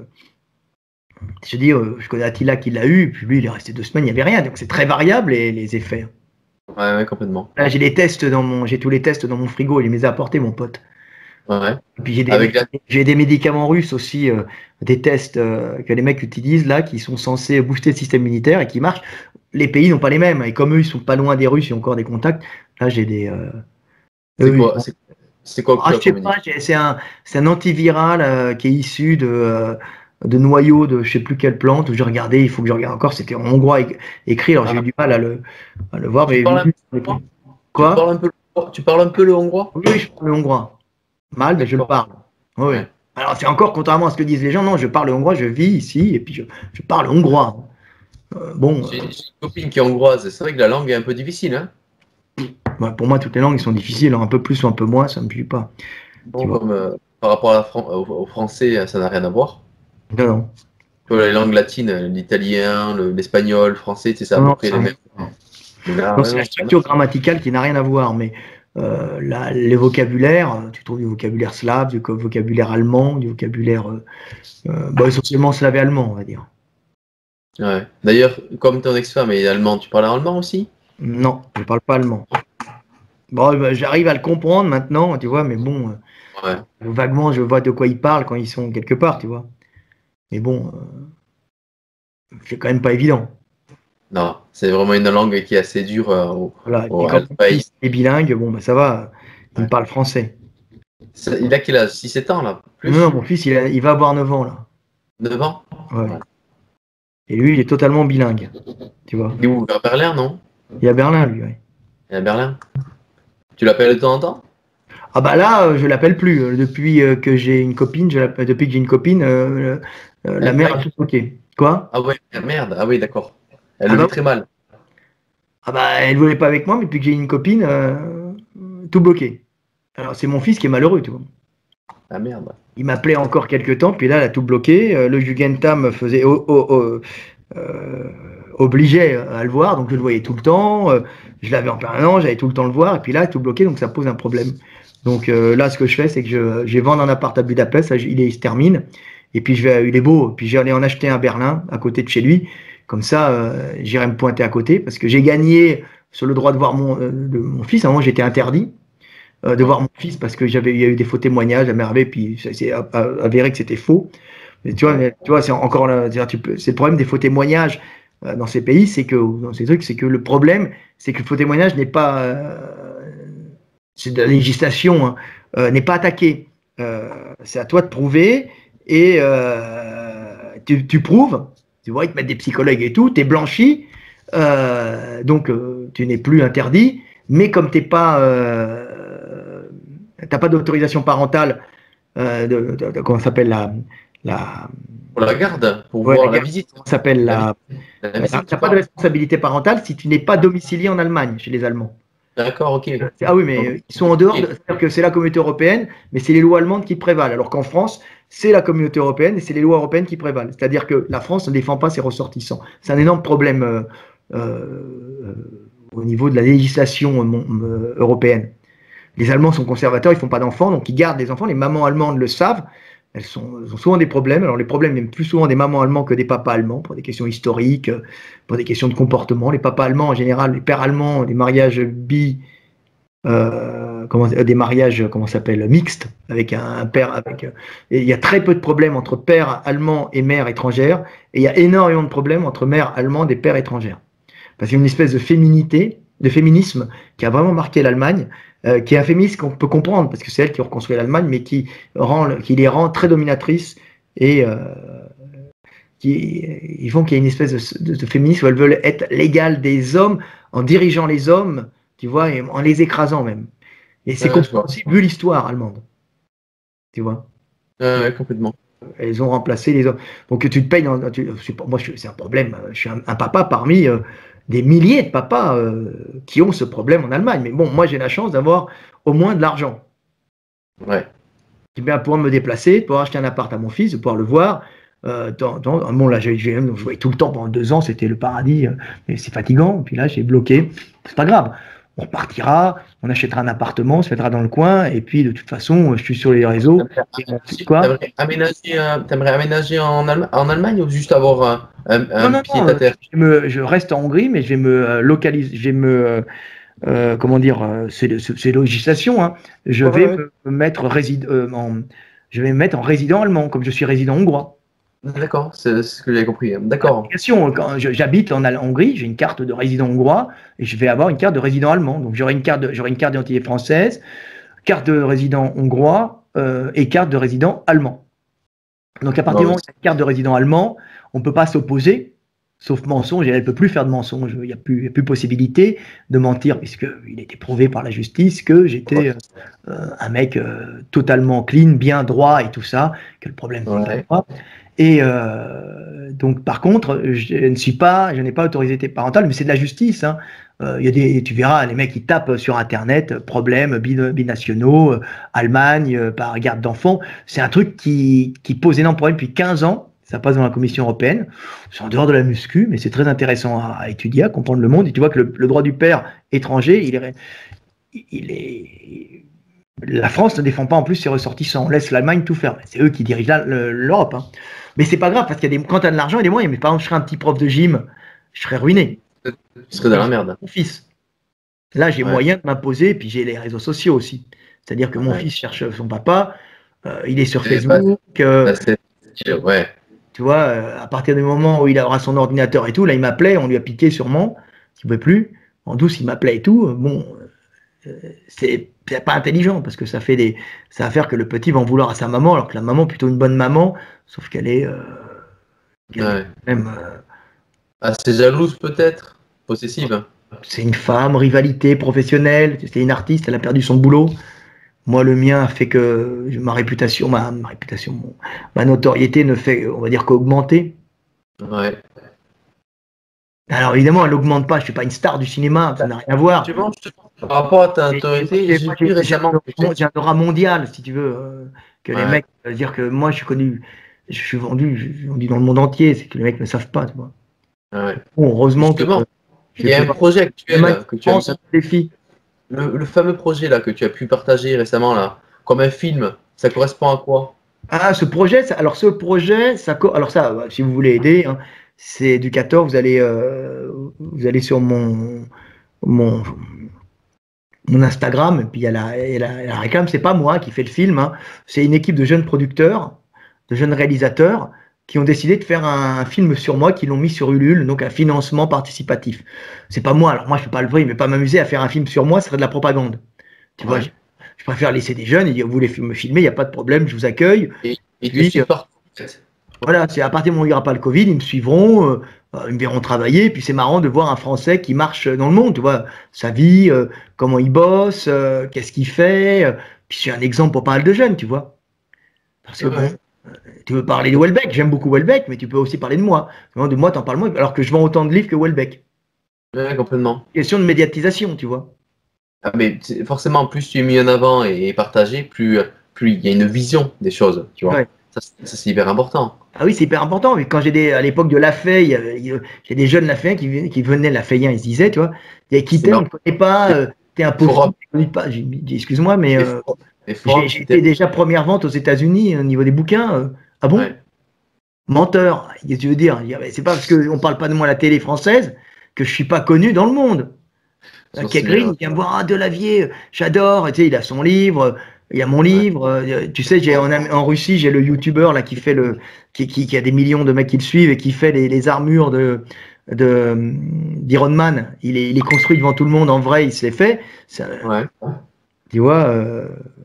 je dis, euh, je connais Attila qui l'a eu, puis lui, il est resté deux semaines, il n'y avait rien. Donc c'est très variable les, les effets. Ouais, ouais, complètement. Là, j'ai les tests dans mon, j'ai tous les tests dans mon frigo, il les a apportés, mon pote. Ouais. Et puis j'ai des, la... j'ai des médicaments russes aussi, euh, des tests euh, que les mecs utilisent là, qui sont censés booster le système immunitaire et qui marchent. Les pays n'ont pas les mêmes, et comme eux, ils sont pas loin des Russes, ils ont encore des contacts. Là, j'ai des. Euh... C'est quoi, ils... c'est quoi ah, je sais pas, c'est un, c'est un antiviral euh, qui est issu de. Euh, de noyaux de je sais plus quelle plante où j'ai regardé, il faut que je regarde encore, c'était en hongrois écrit, alors ah. j'ai eu du mal à le, à le voir. Tu mais parles mais un... Quoi tu parles, un peu, tu parles un peu le hongrois? Oui, je parle le hongrois. Mal, mais je le parle. Oui. Ouais. Alors c'est encore contrairement à ce que disent les gens, non, je parle hongrois, je vis ici et puis je, je parle hongrois. Euh, bon. J'ai euh... une copine qui est hongroise, c'est vrai que la langue est un peu difficile, hein? Bah, pour moi, toutes les langues sont difficiles, un peu plus ou un peu moins, ça me suit pas. Bon, comme euh, par rapport à la Fran au, au français, ça n'a rien à voir. Non, non. Les langues latines, l'italien, l'espagnol, le français, c'est à peu près les mêmes. C'est la structure grammaticale qui n'a rien à voir, mais euh, la, les vocabulaires, tu trouves du vocabulaire slave, du vocabulaire allemand, du vocabulaire euh, euh, bah, essentiellement slave et allemand, on va dire. Ouais. D'ailleurs, comme ton ex-femme est allemande, tu parles allemand aussi? Non, je ne parle pas allemand. Bon, bah, j'arrive à le comprendre maintenant, tu vois, mais bon, ouais. Vaguement, je vois de quoi ils parlent quand ils sont quelque part, tu vois. Mais bon, euh, c'est quand même pas évident. Non, c'est vraiment une langue qui est assez dure euh, au, voilà. au quand mon fils est bilingue, bon, bah, ça va, il ouais. parle français. Il a quel âge? six sept ans, là? Plus Non, mon fils, il, a, il va avoir neuf ans, là. neuf ans? Ouais. Ouais. Et lui, il est totalement bilingue, tu vois. Il est où? Vers Berlin, non? Il est à Berlin, lui, ouais. Il est à Berlin. Tu l'appelles de temps en temps? Ah bah là, euh, je l'appelle plus. Euh, Depuis euh, que j'ai une copine, je l'appelle- depuis que j'ai une copine, euh, euh, la Elle mère a blague? tout bloqué. Quoi? Ah ouais, merde. Ah oui, d'accord. Elle Ah le bah, vit très mal. ah bah elle voulait pas avec moi, mais depuis que j'ai une copine, euh, tout bloqué. Alors c'est mon fils qui est malheureux, tu vois. Ah merde. Il m'appelait encore quelques temps, puis là, elle a tout bloqué. Euh, le Jugendamt faisait oh, oh, oh, euh, obligeait à le voir, donc je le voyais tout le temps. Euh, je l'avais en permanence, j'avais tout le temps le voir, et puis là, tout bloqué, donc ça pose un problème. Donc euh, là, ce que je fais, c'est que je, je vais vendre un appart à Budapest, ça, il, est- il se termine, et puis je vais, il est beau, puis j'allais en acheter un à Berlin, à côté de chez lui. Comme ça, euh, j'irai me pointer à côté, parce que j'ai gagné sur le droit de voir mon, euh, de, mon fils. À un moment, j'étais interdit euh, de Ouais. voir mon fils parce que j'avais, il y a eu des faux témoignages à merveille, puis c'est avéré que c'était faux. Mais tu vois, Ouais. tu vois, c'est encore là, c'est le problème des faux témoignages euh, dans ces pays, c'est que dans ces trucs, c'est que le problème, c'est que le faux témoignage n'est pas, euh, c'est de la législation, hein, euh, n'est pas attaqué. Euh, c'est à toi de prouver et euh, tu, tu prouves. Tu vois, ils te mettent des psychologues et tout, t'es blanchi, euh, donc euh, tu n'es plus interdit. Mais comme t'es pas, euh, t'as pas d'autorisation parentale, euh, de, de, de, comment s'appelle la, la, Pour la garde, pour ouais, la voir la garde, visite. comment s'appelle La la, visite, la t'as visite pas de quoi. responsabilité parentale si tu n'es pas domicilié en Allemagne chez les Allemands. D'accord, ok. Ah oui, Donc, mais ils sont en dehors, de- ok. c'est-à-dire que c'est la communauté européenne, mais c'est les lois allemandes qui prévalent. Alors qu'en France, c'est la communauté européenne et c'est les lois européennes qui prévalent. C'est-à-dire que la France ne défend pas ses ressortissants. C'est un énorme problème euh, euh, au niveau de la législation euh, européenne. Les Allemands sont conservateurs, ils ne font pas d'enfants, donc ils gardent les enfants. Les mamans allemandes le savent. Elles, sont, elles ont souvent des problèmes. Alors les problèmes viennent plus souvent des mamans allemandes que des papas allemands, pour des questions historiques, pour des questions de comportement. Les papas allemands, en général, les pères allemands, les mariages bi, euh, comment, des mariages, comment s'appelle, mixtes, avec un, un père, avec. Et il y a très peu de problèmes entre père allemand et mère étrangère, et il y a énormément de problèmes entre mère allemande et père étrangère. Parce qu'il y a une espèce de féminité, de féminisme qui a vraiment marqué l'Allemagne, euh, qui est un féminisme qu'on peut comprendre, parce que c'est elle qui a reconstruit l'Allemagne, mais qui, rend, qui les rend très dominatrices et euh, qui ils font qu'il y a une espèce de, de, de féminisme où elles veulent être l'égale des hommes en dirigeant les hommes, tu vois, et en les écrasant même. Et c'est Ouais, je vois. compréhensible vu l'histoire allemande, tu vois. Ouais, ouais, complètement. Elles ont remplacé les hommes. Donc tu te payes. Dans, tu, moi, c'est un problème. Je suis un, un papa parmi euh, des milliers de papas euh, qui ont ce problème en Allemagne. Mais bon, moi, j'ai la chance d'avoir au moins de l'argent. Ouais. Qui bien pouvoir me déplacer, de pouvoir acheter un appart à mon fils, de pouvoir le voir. Euh, dans, dans, bon, là, j'ai, j'ai, je voyais tout le temps pendant deux ans, c'était le paradis. Euh, mais c'est fatigant. Puis là, j'ai bloqué. C'est pas grave. On repartira, on achètera un appartement, on se mettra dans le coin, et puis de toute façon, je suis sur les réseaux. Quoi ? T'aimerais aménager, euh, t'aimerais aménager en, Allem- en Allemagne ou juste avoir un, un, un Non, non, pied non, à euh, terre? je, me- je reste en Hongrie, mais je vais me euh, localiser, je vais me, euh, euh, comment dire, euh, c'est c'est- c'est législation, hein. Je Ouais, vais ouais. me me mettre résid- euh, en, je vais me mettre en résident allemand, comme je suis résident hongrois. D'accord, c'est c'est ce que j'avais compris. Par D'accord. application, quand je- j'habite en Al- Hongrie, j'ai une carte de résident hongrois et je vais avoir une carte de résident allemand. Donc j'aurai une carte, de- j'aurai une carte d'identité française, carte de résident hongrois euh, et carte de résident allemand. Donc à partir Bon, du bah, moment où il y a une carte de résident allemand, on ne peut pas s'opposer, sauf mensonge, et elle ne peut plus faire de mensonge. Il n'y a plus, il y a plus possibilité de mentir, puisqu'il a été prouvé par la justice que j'étais euh, un mec euh, totalement clean, bien droit et tout ça, que le problème c'est pas ouais. moi. Et euh, donc par contre, je ne suis pas, je n'ai pas autorité parentale, mais c'est de la justice, hein. Euh, il y a des, tu verras, les mecs qui tapent sur Internet, euh, problèmes binationaux, euh, Allemagne, euh, par garde d'enfants. C'est un truc qui, qui pose énorme problème depuis quinze ans. Ça passe dans la Commission européenne. C'est en dehors de la muscu, mais c'est très intéressant à, à étudier, à comprendre le monde. Et tu vois que le, le droit du père étranger, il est, il est, la France ne défend pas en plus ses ressortissants. On laisse l'Allemagne tout faire. C'est eux qui dirigent l'Europe, hein. Mais c'est pas grave, parce qu'il y a des, quand tu as de l'argent, il y a des moyens. Mais par exemple, je serais un petit prof de gym, je serais ruiné. Tu serais dans la merde. Mon fils. Là, j'ai Ouais. moyen de m'imposer, puis j'ai les réseaux sociaux aussi. C'est-à-dire que mon Ouais. fils cherche son papa, euh, il est sur C'est pas- Facebook, euh, bah, c'est- ouais. tu vois, euh, à partir du moment où il aura son ordinateur et tout, là, il m'appelait, on lui a piqué sûrement, il ne veut plus. En douce, il m'appelait et tout. Bon, euh, c'est c'est pas intelligent, parce que ça fait des, ça va faire que le petit va en vouloir à sa maman, alors que la maman, plutôt une bonne maman, sauf qu'elle est, euh, qu'elle est Ouais. même, euh, Assez jalouse peut-être? Possessive? c'est une femme, rivalité professionnelle, c'est une artiste, elle a perdu son boulot. Moi, le mien a fait que ma réputation, ma, ma réputation, mon- ma notoriété ne fait, on va dire, qu'augmenter. Ouais. Alors évidemment, elle n'augmente pas, je suis pas une star du cinéma, ça n'a rien à voir. Tu vois, je- par rapport à ta Mais notoriété, j'ai j'ai moi, vu j'ai- j'ai un récemment que aura j'ai un aura mondial, si tu veux, euh, que les Ouais. mecs, euh, dire que moi je suis connu, je suis vendu, je suis vendu dans le monde entier, c'est que les mecs ne savent pas, tu vois. Ouais. Bon, heureusement que Justement, euh, il j'ai y a fait un pas projet mal actuel que tu as mis, de défis. le, le fameux projet là que tu as pu partager récemment là, comme un film, ça correspond à quoi? Ah, ce projet, ça- alors ce projet, ça, co- alors ça, bah, si vous voulez aider, hein, c'est éducateur, vous allez, euh, vous allez sur mon, mon, mon Instagram, et puis il y a la, il y a la, la réclame, c'est pas moi qui fais le film, hein, c'est une équipe de jeunes producteurs, de jeunes réalisateurs, qui ont décidé de faire un, un film sur moi, qui l'ont mis sur Ulule, donc un financement participatif. C'est pas moi, alors moi je peux pas le vrai, mais pas m'amuser à faire un film sur moi, ce serait de la propagande. Tu vois, Ouais. je, je préfère laisser des jeunes et dire, vous voulez me filmer, il n'y a pas de problème, je vous accueille. Et ils te Puis, suivent partout, en fait. voilà, c'est à partir du moment où il n'y aura pas le Covid, ils me suivront, euh, euh, ils me verront travailler. Puis c'est marrant de voir un Français qui marche dans le monde, tu vois, sa vie, euh, comment il bosse, euh, qu'est-ce qu'il fait. euh. Puis c'est un exemple pour pas mal de jeunes, tu vois. Parce que bon, Ouais. tu veux parler de Welbeck, j'aime beaucoup Welbeck, mais tu peux aussi parler de moi. De moi, t'en parles moins, alors que je vends autant de livres que Welbeck. Ouais, complètement. Question de médiatisation, tu vois. Ah, mais c'est- forcément, plus tu es mis en avant et, et partagé, plus euh, plus il y a une vision des choses, tu vois. Ouais. Ça, c'est ça, c'est hyper important. Ah oui, c'est hyper important. Mais quand j'ai des, à l'époque de La Fay, il y avait- il y a- j'ai des jeunes Lafayens qui, venaient- qui venaient Lafayens, ils se disaient, tu vois, et qui C'est t'aiment, on ne marrant. connaît pas, euh, t'es un pauvre Forum, type, on ne connaît pas. J'ai dit, excuse-moi, mais les euh, forums, les j'ai forums, j'ai c'était. été déjà première vente aux États-Unis au niveau des bouquins. euh. Ah bon? Ouais. Menteur. Qu'est-ce que tu veux dire? Je dis, ah, mais c'est pas parce qu'on ne parle pas de moi à la télé française que je suis pas connu dans le monde. Euh, Sur Kay ces- Green, il vient me voir, ah, Delavier, euh, j'adore. Et tu sais, il a son livre, il y a mon Ouais. livre. euh, Tu sais, j'ai en, Am- en Russie, j'ai le YouTuber là qui fait le, qui, qui, qui a des millions de mecs qui le suivent et qui fait les, les armures de de d'Iron Man. Il est, il est construit devant tout le monde en vrai, il se les fait. Ça, Ouais. tu vois, euh,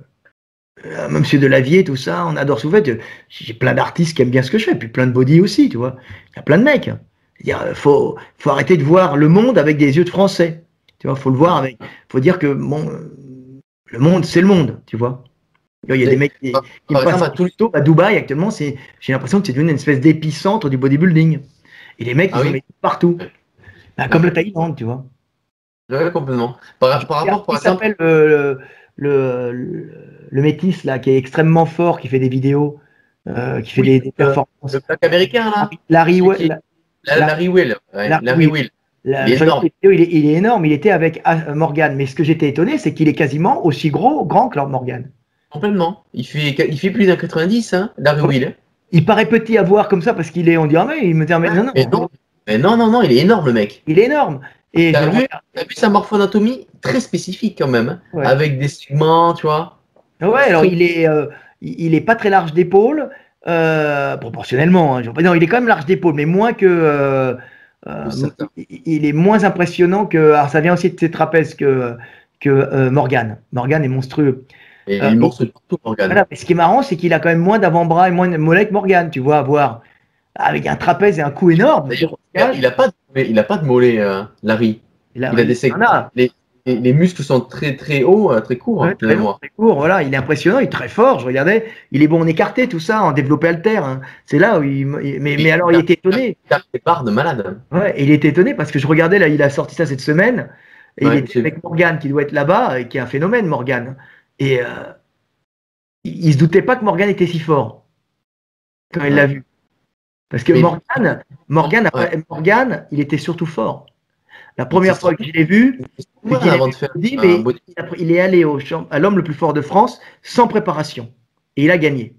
euh, Monsieur Delavier, tout ça, on adore ce que vous faites. J'ai plein d'artistes qui aiment bien ce que je fais, puis plein de body aussi, tu vois. Il y a plein de mecs. Il faut, faut arrêter de voir le monde avec des yeux de français. Tu vois, faut le voir avec. Faut dire que bon, euh, le monde, c'est le monde, tu vois. Il y a des Mais, mecs qui, par, qui me par passent exemple, en à tous les. photo à Dubaï actuellement. C'est, j'ai l'impression que c'est devenu une espèce d'épicentre du bodybuilding. Et les mecs, Ah ils ont oui? les partout. Bah, comme la Ouais. Thaïlande, tu vois. Ouais, complètement. Par, par rapport, par Il exemple, s'appelle euh, le, le, le métis là, qui est extrêmement fort, qui fait des vidéos, euh, qui fait oui, des, des le, le performances. black américain là, Larry, celui qui. la, La- la, Larry Will, ouais, la, Larry oui, Will. Il la, est sur les énorme. vidéos, il est, il est énorme. Il était avec ah, Morgan. Mais ce que j'étais étonné, c'est qu'il est quasiment aussi gros, grand que Lord Morgan. Complètement. Il fait, il fait plus d'un quatre-vingt-dix, hein, Larry Oui. Will. Il paraît petit à voir comme ça parce qu'il est, on dirait, mais il me dit, mais non, Mais non, non, mais non, non, non, il est énorme le mec. il est énorme. Et je T'as le vu, regarde. t'as vu sa morphoanatomie très spécifique quand même, hein, Ouais. avec des segments, tu vois. Ouais, alors Très- il est, euh, il il est pas très large d'épaule, euh, proportionnellement. Hein, je- non, il est quand même large d'épaule, mais moins que. euh, que euh, certains. il il est moins impressionnant que. Alors ça vient aussi de ses trapèzes que, que euh, Morgan. Morgan est monstrueux. Et Euh, il et- morceau de partout, Morgan. voilà, mais ce qui est marrant, c'est qu'il a quand même moins d'avant-bras et moins de mollets que Morgan, tu vois, à voir. Avec un trapèze et un cou énorme. D'ailleurs, il a, il a pas de, il a pas de mollet, euh, Larry. Il a, Il a des il en segments. a. Les, les, les muscles sont très très hauts, euh, très courts, Ouais, hein, de très long, mémoire. très court, voilà, il est impressionnant, il est très fort, je regardais, il est bon en écarté, tout ça, en développé alter, hein. C'est là où il, il- mais, mais alors il était étonné, Il a des barres de malade. ouais, il était étonné parce que je regardais, là, il a sorti ça cette semaine, et il Ouais, était j'ai vu. avec Morgan, qui doit être là-bas, et qui est un phénomène, Morgan. Et euh, il, il se doutait pas que Morgan était si fort, quand il l'a Ouais. vu. Parce que Mais Morgan, Morgan, a pas- ouais. Morgan, il était surtout fort. La Il première s'est fois que je l'ai vu, c'est moi qu'il avant est de faire dit, un mais body. il, a- il est allé au champ- à l'homme le plus fort de France sans préparation. Et il a gagné.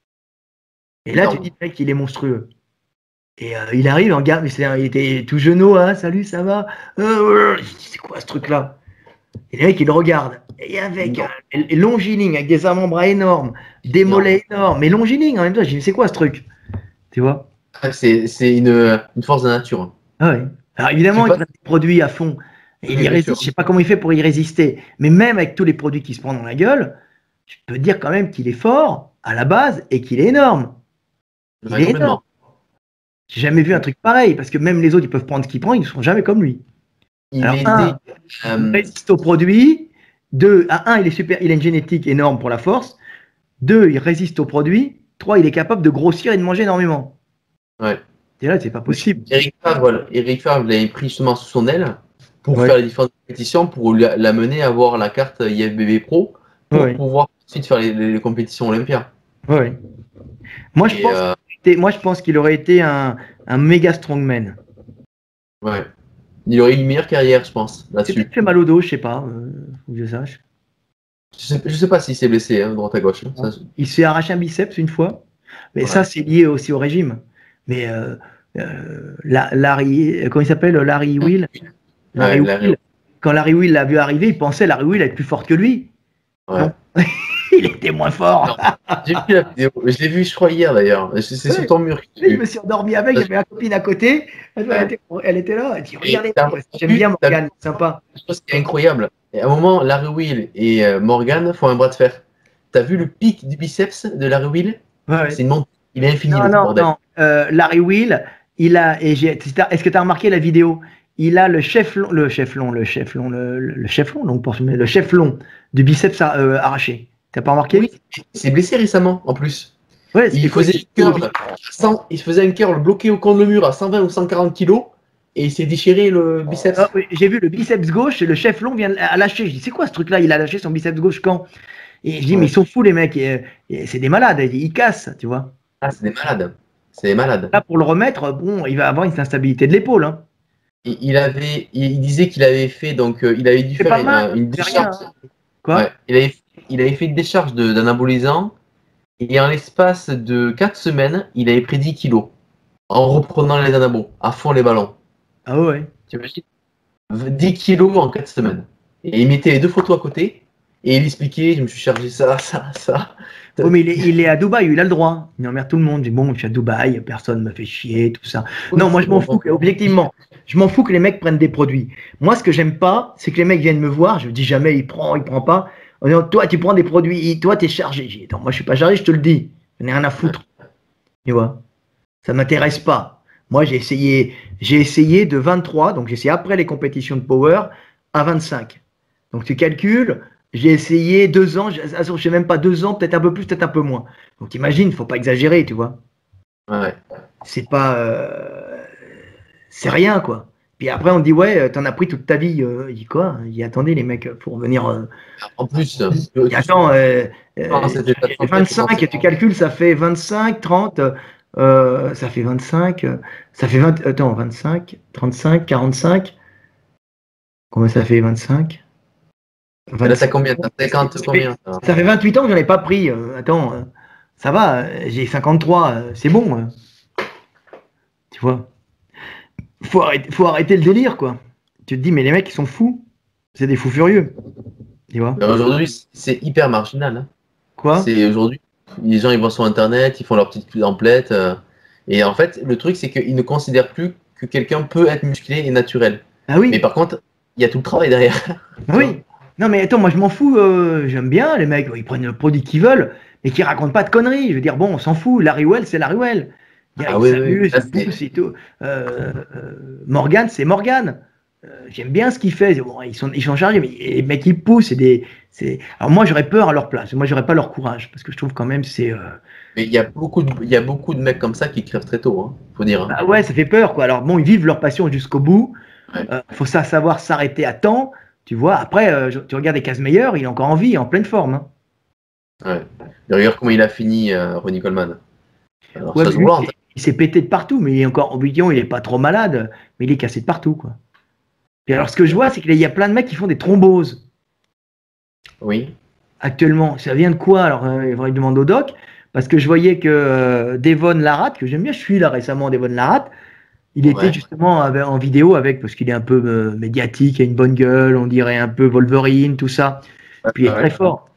Et là, tu Non. dis, mec, il est monstrueux. Et euh, il arrive en garde, mais c'est un- il était tout jeune, hein, salut, ça va? Euh, je dis, c'est quoi ce truc-là? Et le mec, il le regarde. Et avec Non. euh, longiligne, avec des avant-bras énormes, des Non. mollets énormes, mais longiligne en même temps. Je dis, c'est quoi ce truc? Tu vois? Ah, C'est c'est une, une force de la nature. Ah ouais. Alors Je évidemment, sais il pas prend des produits à fond. Et il si- y bien résiste. sûr. Je sais pas comment il fait pour y résister. Mais même avec tous les produits qui se prend dans la gueule, je peux dire quand même qu'il est fort à la base et qu'il est énorme. Il Ouais, est énorme. complètement. J'ai jamais vu un truc pareil parce que même les autres, ils peuvent prendre ce qu'ils prennent, ils ne seront jamais comme lui. il Alors, était. un, il euh, résiste au produit. Deux, à un, il est super, il a une génétique énorme pour la force. Deux, il résiste au produit. Trois, il est capable de grossir et de manger énormément. ouais. Et là, c'est pas possible. Eric Favre, voilà. Eric Favre l'avait pris justement sous son aile pour Ouais. faire les différentes compétitions, pour la- l'amener à avoir la carte I F B B Pro pour Ouais. pouvoir ensuite faire les, les- les compétitions olympiques. Ouais. Moi, je Et, pense euh, qu'il était- moi, je pense qu'il aurait été un, un méga strongman. ouais. Il aurait une meilleure carrière, je pense, C'est là-dessus. peut-être fait mal au dos, je sais pas. Euh, faut que je sache. Je sais, je sais pas s'il s'est blessé, hein, droite à gauche. Ça, je- Il s'est arraché un biceps une fois. Mais Ouais. ça, c'est lié aussi au régime. Mais euh, euh, la- Larry, comment il s'appelle Larry Will. Larry Ouais, Larry- Will. Quand Larry Will l'a vu arriver, il pensait Larry Will être plus fort que lui. ouais. Non. Il était moins fort. J'ai vu la vidéo, je l'ai vu, je crois, hier d'ailleurs. C'est c'est Ouais. sur ton mur que Et j'ai je vu. me suis endormi avec, j'avais ma copine à côté. Elle, Ouais. était, elle était là. Elle dit regardez, t'as- j'aime bien t'as- Morgane, sympa. Je pense qu'il est incroyable. Et à un moment, Larry Will et euh, Morgan font un bras de fer. T'as vu le pic du biceps de Larry Will? Ouais, ouais. C'est une montagne. Il est infini, Non, le non, bordel. non. Euh, Larry Will, il a. Et j'ai- est-ce que tu as remarqué la vidéo? Il a le cheflon, le cheflon, le cheflon, le, le cheflon, donc pour le cheflon du biceps euh, arraché. T'as pas remarqué? Oui, il s'est blessé récemment, en plus. Ouais, Il faisait, une curl à cent il faisait un curl bloqué au coin de mur à cent vingt ou cent quarante kilos et il s'est déchiré le biceps. Ah, oui, j'ai vu le biceps gauche et le cheflon vient à lâcher. Je dis c'est quoi ce truc-là? Il a lâché son biceps gauche quand? Et je dis Ouais. mais ils sont fous les mecs. Et, et c'est des malades. Ils cassent, tu vois. Ah, c'est des malades. C'est des malades. Là pour le remettre, bon, il va avoir une instabilité de l'épaule. Hein. Il, il avait, il disait qu'il avait fait donc euh, il avait dû C'est faire pas une, mal, une c'est décharge. rien, hein. Quoi? Ouais, il avait, il avait fait une décharge de- d'anabolisant et en l'espace de quatre semaines, il avait pris dix kilos en reprenant les anabos à fond les ballons. Ah ouais. Tu imagines? dix kilos en quatre semaines. Et il mettait les deux photos à côté et il expliquait, je me suis chargé ça, ça, ça. Oh, mais il est, il est à Dubaï, il a le droit. Il emmerde tout le monde. Il dit bon, je suis à Dubaï, personne me fait chier, tout ça. Non, moi je m'en fous. Objectivement, je m'en fous que les mecs prennent des produits. Moi, ce que j'aime pas, c'est que les mecs viennent me voir. Je dis jamais, il prend, il prend pas. En disant, toi, tu prends des produits, toi, t'es chargé. J'ai dit, attends, moi, je suis pas chargé, je te le dis. Je n'ai rien à foutre. Tu vois, ça m'intéresse pas. Moi, j'ai essayé, j'ai essayé de vingt-trois, donc j'ai essayé après les compétitions de power à vingt-cinq. Donc tu calcules. J'ai essayé deux ans, je ne sais même pas deux ans, peut-être un peu plus, peut-être un peu moins. Donc imagine, faut pas exagérer, tu vois. Ouais. C'est pas, euh, c'est rien quoi. Puis après on dit ouais, t'en as pris toute ta vie. Euh, il dit quoi? Il dit attendez les mecs, faut revenir. Euh, En plus, euh, il dit, attends, euh, Ah, c'était pas euh, vingt-cinq, tu calcules, ça fait vingt-cinq, trente, euh, ça fait vingt-cinq, euh, ça fait vingt, attends, vingt-cinq, trente-cinq, quarante-cinq. Combien ça fait vingt-cinq? Là, t'as combien? T'as cinquante combien? ça Ça fait vingt-huit ans que j'en ai pas pris. Euh, attends, euh, ça va, euh, j'ai cinquante-trois, euh, c'est bon. euh. Tu vois. Faut arrêter, faut arrêter le délire, quoi. Tu te dis, mais les mecs, ils sont fous. C'est des fous furieux. Tu vois. Mais aujourd'hui, c'est hyper marginal. Hein. Quoi? C'est aujourd'hui, les gens ils vont sur internet, ils font leur petite template. Euh, et en fait, le truc, c'est qu'ils ne considèrent plus que quelqu'un peut être musclé et naturel. Ah oui. Mais par contre, il y a tout le travail derrière. Ah oui. Non, mais attends, moi je m'en fous. Euh, J'aime bien les mecs, ils prennent le produit qu'ils veulent, mais qui racontent pas de conneries. Je veux dire, bon, on s'en fout. Larry Well, c'est Larry Well. Il Ah oui, s'amuse, oui, ça, il pousse et tout. Euh, euh, Morgan, c'est Morgan. Euh, J'aime bien ce qu'il fait. Bon, ils sont, ils sont chargés, mais les mecs ils poussent. C'est des, c'est. Alors moi j'aurais peur à leur place. Moi j'aurais pas leur courage parce que je trouve quand même c'est. Euh... Mais il y a beaucoup de, il y a beaucoup de mecs comme ça qui crèvent très tôt, hein, faut dire. Hein. Bah ouais, ça fait peur quoi. Alors bon, ils vivent leur passion jusqu'au bout. Ouais. Euh, faut ça savoir s'arrêter à temps. Tu vois, après, euh, tu regardes les cases meilleures, il est encore en vie, en pleine forme. Hein. Ouais. Et regarde comment il a fini, euh, Ronnie Coleman. Alors, Ouais, ça se lui, voit, il, il s'est pété de partout, mais il est encore en bidon, il est pas trop malade, mais il est cassé de partout, quoi. Et alors, ce que je vois, c'est qu'il y a plein de mecs qui font des thromboses. Oui. Actuellement, ça vient de quoi? Alors, euh, il faudrait que je demande au doc, parce que je voyais que euh, Devon Larratt, que j'aime bien, je suis là récemment, Devon Larratt, il était Ouais. justement avec, en vidéo avec, parce qu'il est un peu euh, médiatique, il a une bonne gueule, on dirait un peu Wolverine, tout ça. Puis il est Ouais. très fort.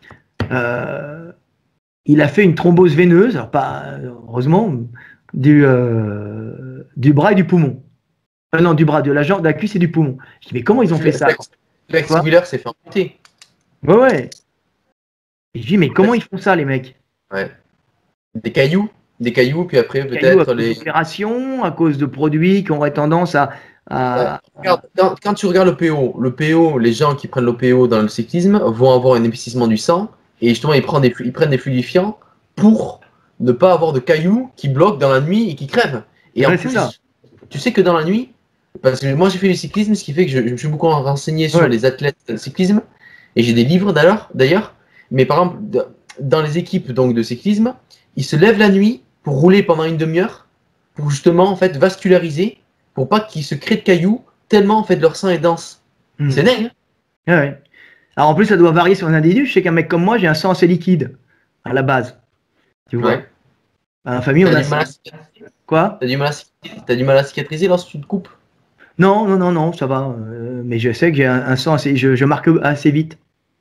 Euh, il a fait une thrombose veineuse, alors pas heureusement, du, euh, du bras et du poumon. Euh, non, du bras, de la jambe, de la cuisse et du poumon. Je dis, mais comment ils ont fait ça? Lex Wheeler s'est fait amputer. Ouais, ouais. Et je dis, mais comment ils font ça, les mecs? Ouais. Des cailloux, des cailloux, puis après Cailloux à peut-être cause les. d'opérations, à cause de produits qui auraient tendance à, à- Regarde, quand, quand tu regardes le P O, le P O, les gens qui prennent le P O dans le cyclisme vont avoir un épaississement du sang et justement ils prennent des, flu- ils prennent des fluidifiants pour ne pas avoir de cailloux qui bloquent dans la nuit et qui crèvent. Et en Ouais, c'est plus, ça. tu sais que dans la nuit, parce que moi j'ai fait du cyclisme, ce qui fait que je, je me suis beaucoup renseigné sur Ouais. les athlètes de cyclisme et j'ai des livres d'ailleurs, d'ailleurs. Mais par exemple, d- dans les équipes donc de cyclisme, ils se lèvent la nuit pour rouler pendant une demi-heure pour justement en fait vasculariser, pour pas qu'ils se créent de cailloux tellement en fait leur sang est dense. Hmm. C'est dingue. Hein. Ouais, ouais. Alors en plus, ça doit varier sur un individu. Je sais qu'un mec comme moi, j'ai un sang assez liquide à la base. Tu vois. Ouais. Dans la famille, on T'as a du mal à ça. cicatriser, Quoi? t'as du mal à cicatriser, t'as du mal à cicatriser lorsque tu te coupes. Non, non, non, non, ça va. Euh, mais je sais que j'ai un, un sang assez. Je, je marque assez vite.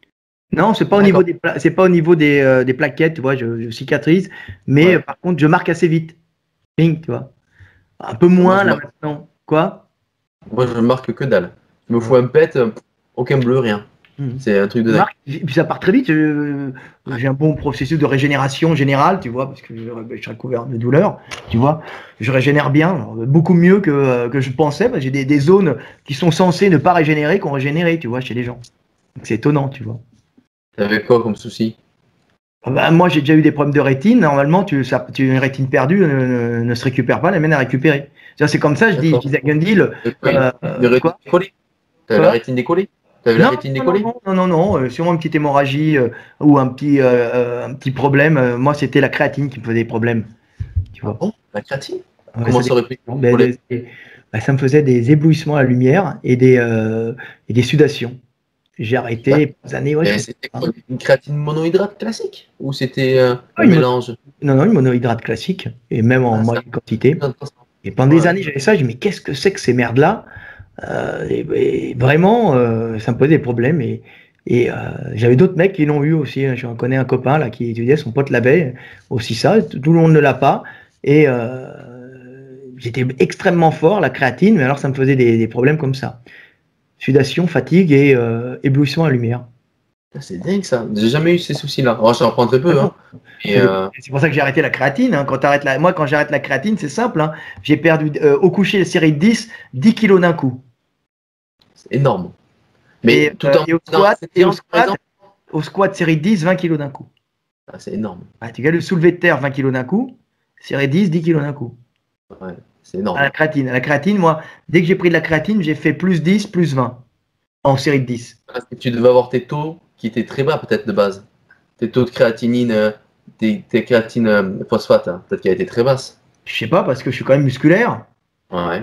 Non, c'est pas au niveau D'accord. des, pla- c'est pas au niveau des, euh, des plaquettes, tu vois. Je, je cicatrise, mais euh, Ouais. par contre, je marque assez vite. Ping, tu vois. Un peu Moi moins je là marque, maintenant. Quoi? moi je marque que dalle. Je me Ouais. fous un pet, euh, aucun bleu, rien. Mhm. C'est un truc de dingue. Marc, et puis ça part très vite. je- J'ai un bon processus de régénération générale, tu vois, parce que je, je suis recouvert de douleur, tu vois. Je régénère bien, alors, beaucoup mieux que, euh, que je pensais, parce que j'ai des, des zones qui sont censées ne pas régénérer, qu'on régénéré, tu vois, chez les gens. Donc, c'est étonnant, tu vois. T'avais quoi comme souci? Ah bah, moi, j'ai déjà eu des problèmes de rétine. Normalement, tu, ça, tu, une rétine perdue ne, ne- ne se récupère pas, la mène à récupérer. Ça, c'est comme ça, je dis, je D'accord. disais à Gundy, le- De quoi? euh, De euh, rétine quoi? décollée? T'avais la Quoi? rétine décollée? T'avais la Non, rétine non, non, décollée? non, non, non, non, euh, sûrement une petite hémorragie euh, ou un petit, euh, euh, un petit problème. Euh, moi, c'était la créatine qui me faisait des problèmes, tu Ah vois. bon? La créatine? Ouais, Comment ça, ça aurait pu être ben, décollé? des- bah, ça me faisait des éblouissements à la lumière et des, euh, et des sudations. J'ai arrêté des années, ouais, je Mais crois. c'était quoi? Une créatine monohydrate classique? Ou c'était euh, Ah, un une mono- mélange? non, non, une monohydrate classique, et même en Ah, ça moyenne quantité. a intéressant. Et pendant des Ouais. années, j'avais ça, je dis, mais qu'est-ce que c'est que ces merdes-là? Euh, et, et vraiment, euh, ça me posait des problèmes. Et, et euh, j'avais d'autres mecs qui l'ont eu aussi. Hein. J'en connais un copain là qui étudiait, son pote l'avait aussi ça. Tout tout le monde ne l'a pas. Et euh, j'étais extrêmement fort, la créatine, mais alors ça me faisait des, des problèmes comme ça. Sudation, fatigue et euh, éblouissement à la lumière. Ah, c'est dingue ça. J'ai jamais eu ces soucis-là. Alors, j'en prends très Ah peu, bon. hein. Et, C'est euh, c'est pour ça que j'ai arrêté la créatine. Hein. Quand t'arrêtes la... Moi, quand j'arrête la créatine, c'est simple. Hein. J'ai perdu euh, au coucher série dix, dix kilos d'un coup. c'est énorme. Et, Mais tout euh, en et au dans la squat, et au séance, par squat, exemple. au squat série dix, vingt kilos d'un coup. Ah, c'est énorme. Ah, tu gagnes le soulevé de terre, vingt kilos d'un coup. Série dix, dix kilos d'un coup. Ouais, c'est À la énorme. créatine. À la créatine, moi, dès que j'ai pris de la créatine, j'ai fait plus dix, plus vingt en série de dix. Parce que tu devais avoir tes taux qui étaient très bas, peut-être de base. Tes taux de créatinine, euh, tes, tes créatines euh, phosphate, hein, peut-être qu'elle était très basse. Je sais pas, parce que je suis quand même musculaire. Ouais.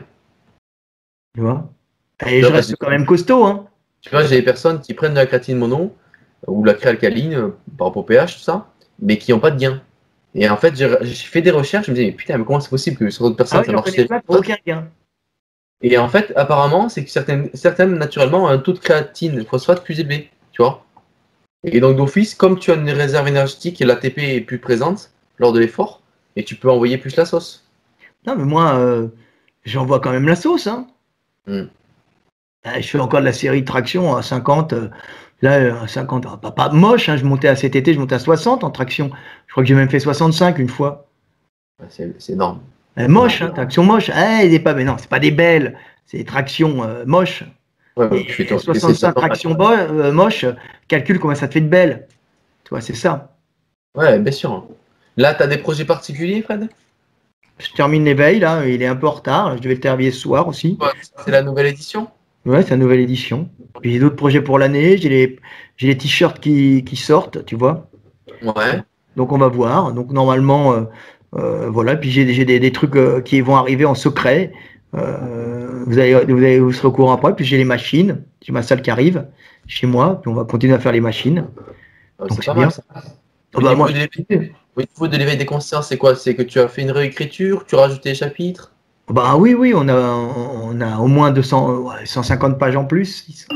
Tu vois. Et Tu je vois, parce reste que, quand même costaud. Hein. tu vois, j'ai des personnes qui prennent de la créatine mono ou de la créalcaline euh, par rapport au pH, tout ça, mais qui n'ont pas de gain. Et en fait, j'ai j'ai fait des recherches, je me disais, mais putain, mais comment c'est possible que sur d'autres Ah personnes oui, ça j'en marche connais tellement plein, pas. aucun gain. Et en fait, apparemment, c'est que certaines, certaines, naturellement, ont un taux de créatine phosphate plus élevé, tu vois. Et donc, d'office, comme tu as une réserve énergétique et l'A T P est plus présente lors de l'effort, et tu peux envoyer plus la sauce. Non, mais moi, euh, j'envoie quand même la sauce. Hein. Hmm. Euh, Je fais encore de la série de traction à cinquante. euh, Là, euh, à cinquante, ah, pas, pas moche. Hein, je montais à cet été, je montais à soixante en traction. Je crois que j'ai même fait soixante-cinq une fois. Ouais, C'est c'est énorme. Euh, C'est moche, énorme. hein, traction moche. Ah, il est pas, mais non, c'est pas des belles. C'est des tractions euh, moches. Ouais, ouais, Et tu fais ton, tu essaies de faire soixante-cinq ton match. tractions bo- euh, moches, calcule combien ça te fait de belles. Tu vois, c'est ça. Ouais, bien sûr. Là, tu as des projets particuliers, Fred? Je termine l'éveil, là. Il est un peu en retard. Je devais le terminer ce soir aussi. Ouais, c'est la nouvelle édition? Ouais, c'est la nouvelle édition. Puis j'ai d'autres projets pour l'année. J'ai les, j'ai les t-shirts qui, qui sortent, tu vois. Ouais. Donc on va voir. Donc normalement, euh, euh, voilà. Puis j'ai j'ai des, des trucs euh, qui vont arriver en secret. Euh, vous allez, vous allez vous serez au courant après. Puis j'ai les machines. J'ai ma salle qui arrive chez moi. Puis on va continuer à faire les machines. Ouais, Donc c'est c'est pas mal bien. ça. Ah Au bah niveau moi, de l'éveil, au niveau de l'éveil des consciences, c'est quoi? C'est que tu as fait une réécriture, tu as rajouté des chapitres? bah oui, oui, on a, on a au moins deux cents, euh, ouais, cent cinquante pages en plus. six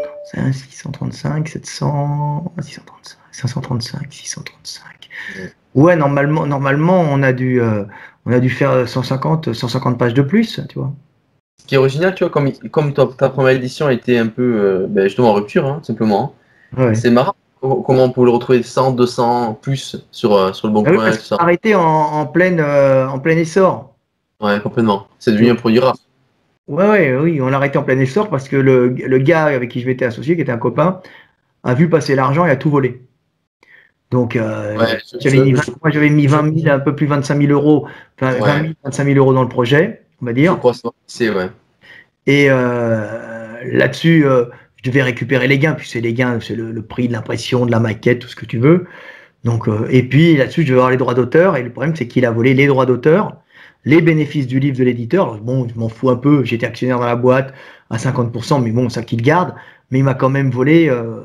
cent trente-cinq, sept cents, six cent trente-cinq, cinq cent trente-cinq, six cent trente-cinq. Ouais. Ouais, normalement, normalement, on a dû, euh, on a dû faire cent cinquante, cent cinquante pages de plus, tu vois. Ce qui est original, tu vois, comme, comme ta, ta première édition était un peu euh, ben, justement en rupture, hein, simplement. Ouais. C'est marrant co- comment on peut le retrouver cent, deux cents plus sur, euh, sur le bon Ah oui, coin, parce tout qu'on ça. a arrêté en, en pleine, euh, en plein essor. Ouais, complètement. C'est Tu devenu vois. un produit rare. Ouais, ouais, oui, on l'a arrêté en plein essor parce que le, le gars avec qui je m'étais associé, qui était un copain, a vu passer l'argent et a tout volé. Donc, euh, Ouais, je, j'avais mis je, vingt, je, moi, j'avais mis je- vingt mille, un peu plus de vingt-cinq mille euros, enfin vingt ouais, mille, vingt-cinq mille euros dans le projet, on va je dire. crois savoir qui c'est, ouais. Et euh, là-dessus, euh, je devais récupérer les gains, puis c'est les gains, c'est le, le prix de l'impression, de la maquette, tout ce que tu veux. Donc, euh, et puis là-dessus, je devais avoir les droits d'auteur. Et le problème, c'est qu'il a volé les droits d'auteur, les bénéfices du livre de l'éditeur. Alors, bon, je m'en fous un peu. J'étais actionnaire dans la boîte à cinquante pour cent, mais bon, ça qu'il garde. Mais il m'a quand même volé euh,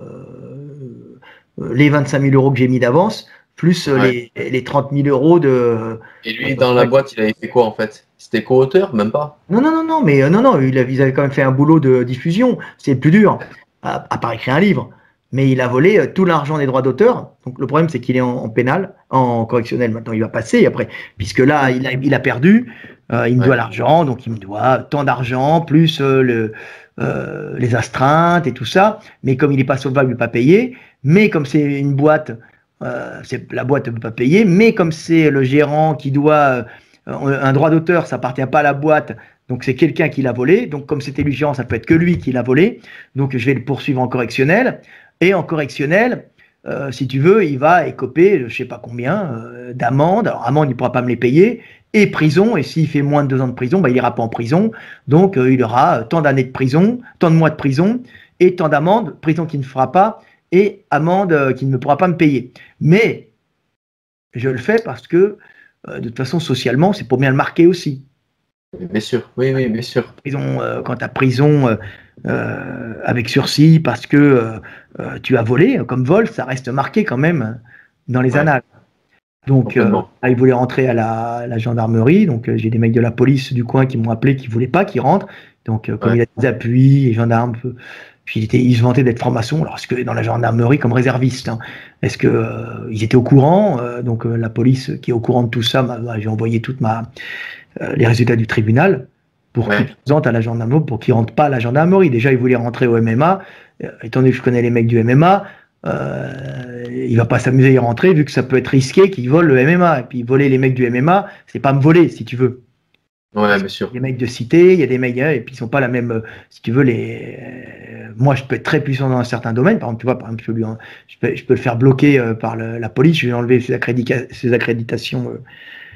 euh, les vingt-cinq mille euros que j'ai mis d'avance, plus euh, Ouais. les, les trente mille euros de. Et euh, lui, dans la boîte, il avait fait quoi en fait? C'était co-auteur, même pas? non, non, non, non, mais euh, non, non, il avait, ils avaient quand même fait un boulot de diffusion. C'est le plus dur, à, à part écrire un livre. Mais il a volé euh, tout l'argent des droits d'auteur. Donc le problème, c'est qu'il est en, en pénal, en correctionnel. Maintenant, il va passer après, puisque là, il a, il a perdu. Euh, il me doit Ouais. l'argent, donc il me doit tant d'argent, plus euh, le, euh, les astreintes et tout ça. Mais comme il n'est pas solvable, il ne peut pas payer. Mais comme c'est une boîte, euh, c'est, la boîte ne peut pas payer. Mais comme c'est le gérant qui doit euh, un droit d'auteur, ça appartient pas à la boîte, donc c'est quelqu'un qui l'a volé. Donc comme c'était lui gérant, ça peut être que lui qui l'a volé. Donc je vais le poursuivre en correctionnel. Et en correctionnel, euh, si tu veux, il va écoper, je sais pas combien, euh, d'amende. Alors amende, il ne pourra pas me les payer. Et prison, et s'il fait moins de deux ans de prison, bah, il ira pas en prison. Donc euh, il aura tant d'années de prison, tant de mois de prison, et tant d'amende, prison qui ne fera pas, et amende euh, qui ne pourra pas me payer. Mais je le fais parce que, euh, de toute façon, socialement, c'est pour bien le marquer aussi. Bien sûr, oui, oui, bien sûr. Prison, euh, quand tu as prison euh, euh, avec sursis parce que euh, euh, tu as volé, comme vol, ça reste marqué quand même dans les Ouais, annales. Donc, euh, complètement. là, ils voulaient rentrer à la, à la gendarmerie. Donc, euh, j'ai des mecs de la police du coin qui m'ont appelé, qui ne voulaient pas qu'ils rentrent. Donc, euh, comme Ouais, il a des appuis, les gendarmes, euh, puis il, était, il se vantait d'être franc-maçon. Alors, est-ce que dans la gendarmerie, comme réserviste, hein, est-ce que euh, ils étaient au courant euh, Donc, euh, la police qui est au courant de tout ça, bah, bah, j'ai envoyé toute ma, euh, les résultats du tribunal pour qu'ils ouais, présentent à la gendarmerie, pour qu'ils ne rentrent pas à la gendarmerie. Déjà, ils voulaient rentrer au M M A. Euh, étant donné que je connais les mecs du M M A, euh, il va pas s'amuser à y rentrer vu que ça peut être risqué qu'ils volent le M M A. Et puis voler les mecs du M M A, c'est pas me voler si tu veux. ouais, Parce bien qu'il y a sûr. des mecs de cité, il y a des mecs, et puis ils sont pas la même. euh, Si tu veux, les. euh, Moi, je peux être très puissant dans un certain domaine. Par exemple, tu vois, par exemple, je peux, lui en- je peux, je peux le faire bloquer euh, par le- la police. Je vais enlever ses, accrédita- ses accréditations. euh,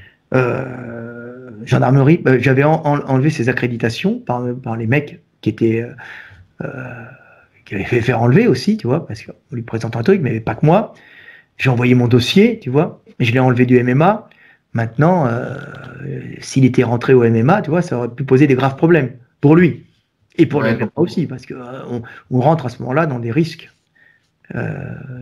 euh, gendarmerie. Euh, J'avais en- en- enlevé ses accréditations par, par les mecs qui étaient. euh, euh, qui avaient fait faire enlever aussi, tu vois, parce qu'on lui présente un truc, mais pas que moi. J'ai envoyé mon dossier, tu vois, et je l'ai enlevé du M M A. Maintenant, euh, s'il était rentré au M M A, tu vois, ça aurait pu poser des graves problèmes pour lui et pour le Ouais, M M A complètement. aussi, parce qu'on euh, on rentre à ce moment-là dans des risques, euh,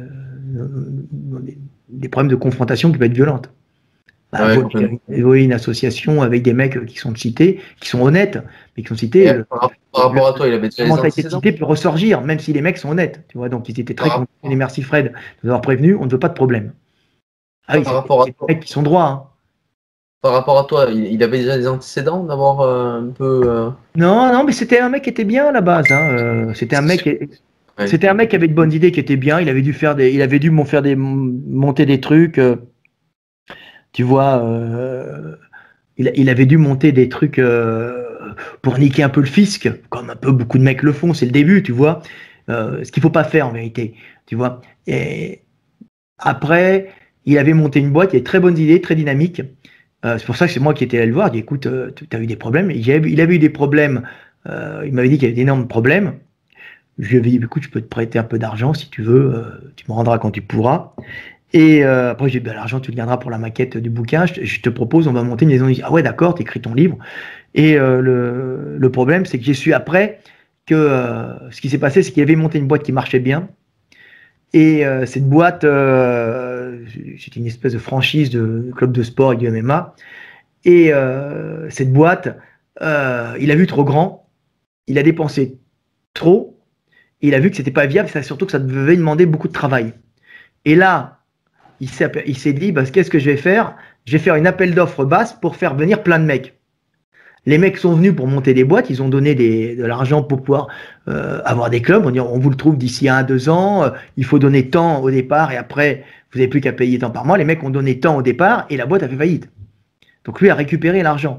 dans des, des problèmes de confrontation qui peuvent être violentes. Bah, Ouais, complètement. voler, voler une association avec des mecs qui sont de cité, qui sont honnêtes, mais qui sont cités, Et le, par, par le, rapport à toi, il avait déjà la les mentalité de antécédents? cité peut ressortir, même si les mecs sont honnêtes, tu vois. Donc ils étaient très Par, contents. Et rapport- merci Fred de nous avoir prévenu, on ne veut pas de problème. Ah oui, par c'est rapport à des toi, mecs qui sont droits, hein. par rapport à toi, il, il avait déjà des antécédents d'avoir euh, un peu. euh, Non, non, mais c'était un mec qui était bien à la base, hein. Euh, c'était un mec, Ouais, c'était un mec qui avait de bonnes idées, qui était bien. Il avait dû faire des, il avait dû m'en faire des, monter des trucs, euh, tu vois. Euh, il, il avait dû monter des trucs euh, pour niquer un peu le fisc, comme un peu beaucoup de mecs le font. C'est le début, tu vois. Euh, ce qu'il faut pas faire en vérité, tu vois. Et après, il avait monté une boîte, il avait très bonnes idées, très dynamique. Euh, c'est pour ça que c'est moi qui étais allé le voir. Il dit, écoute, euh, tu as eu des problèmes. Il avait, il avait eu des problèmes. Euh, il m'avait dit qu'il y avait d'énormes problèmes. Je lui avais dit, écoute, je peux te prêter un peu d'argent si tu veux. Euh, tu me rendras quand tu pourras. Et euh, après, j'ai dit, bah, l'argent, tu le garderas pour la maquette du bouquin. Je te, je te propose, on va monter une maison. Il dit, ah ouais, d'accord, tu écris ton livre. Et euh, le, le problème, c'est que j'ai su après que euh, ce qui s'est passé, c'est qu'il avait monté une boîte qui marchait bien. Et euh, cette boîte, euh, c'était une espèce de franchise de club de sport et du M M A. Et euh, cette boîte, euh, il a vu trop grand, il a dépensé trop, et il a vu que c'était pas viable, ça, surtout que ça devait demander beaucoup de travail. Et là, il s'est, il s'est dit, bah, qu'est-ce que je vais faire? Je vais faire une appel d'offres basse pour faire venir plein de mecs. Les mecs sont venus pour monter des boîtes, ils ont donné des, de l'argent pour pouvoir euh, avoir des clubs. On dit, on vous le trouve d'ici un à deux ans, euh, il faut donner tant au départ et après, vous n'avez plus qu'à payer tant par mois. Les mecs ont donné tant au départ et la boîte a fait faillite. Donc lui a récupéré l'argent.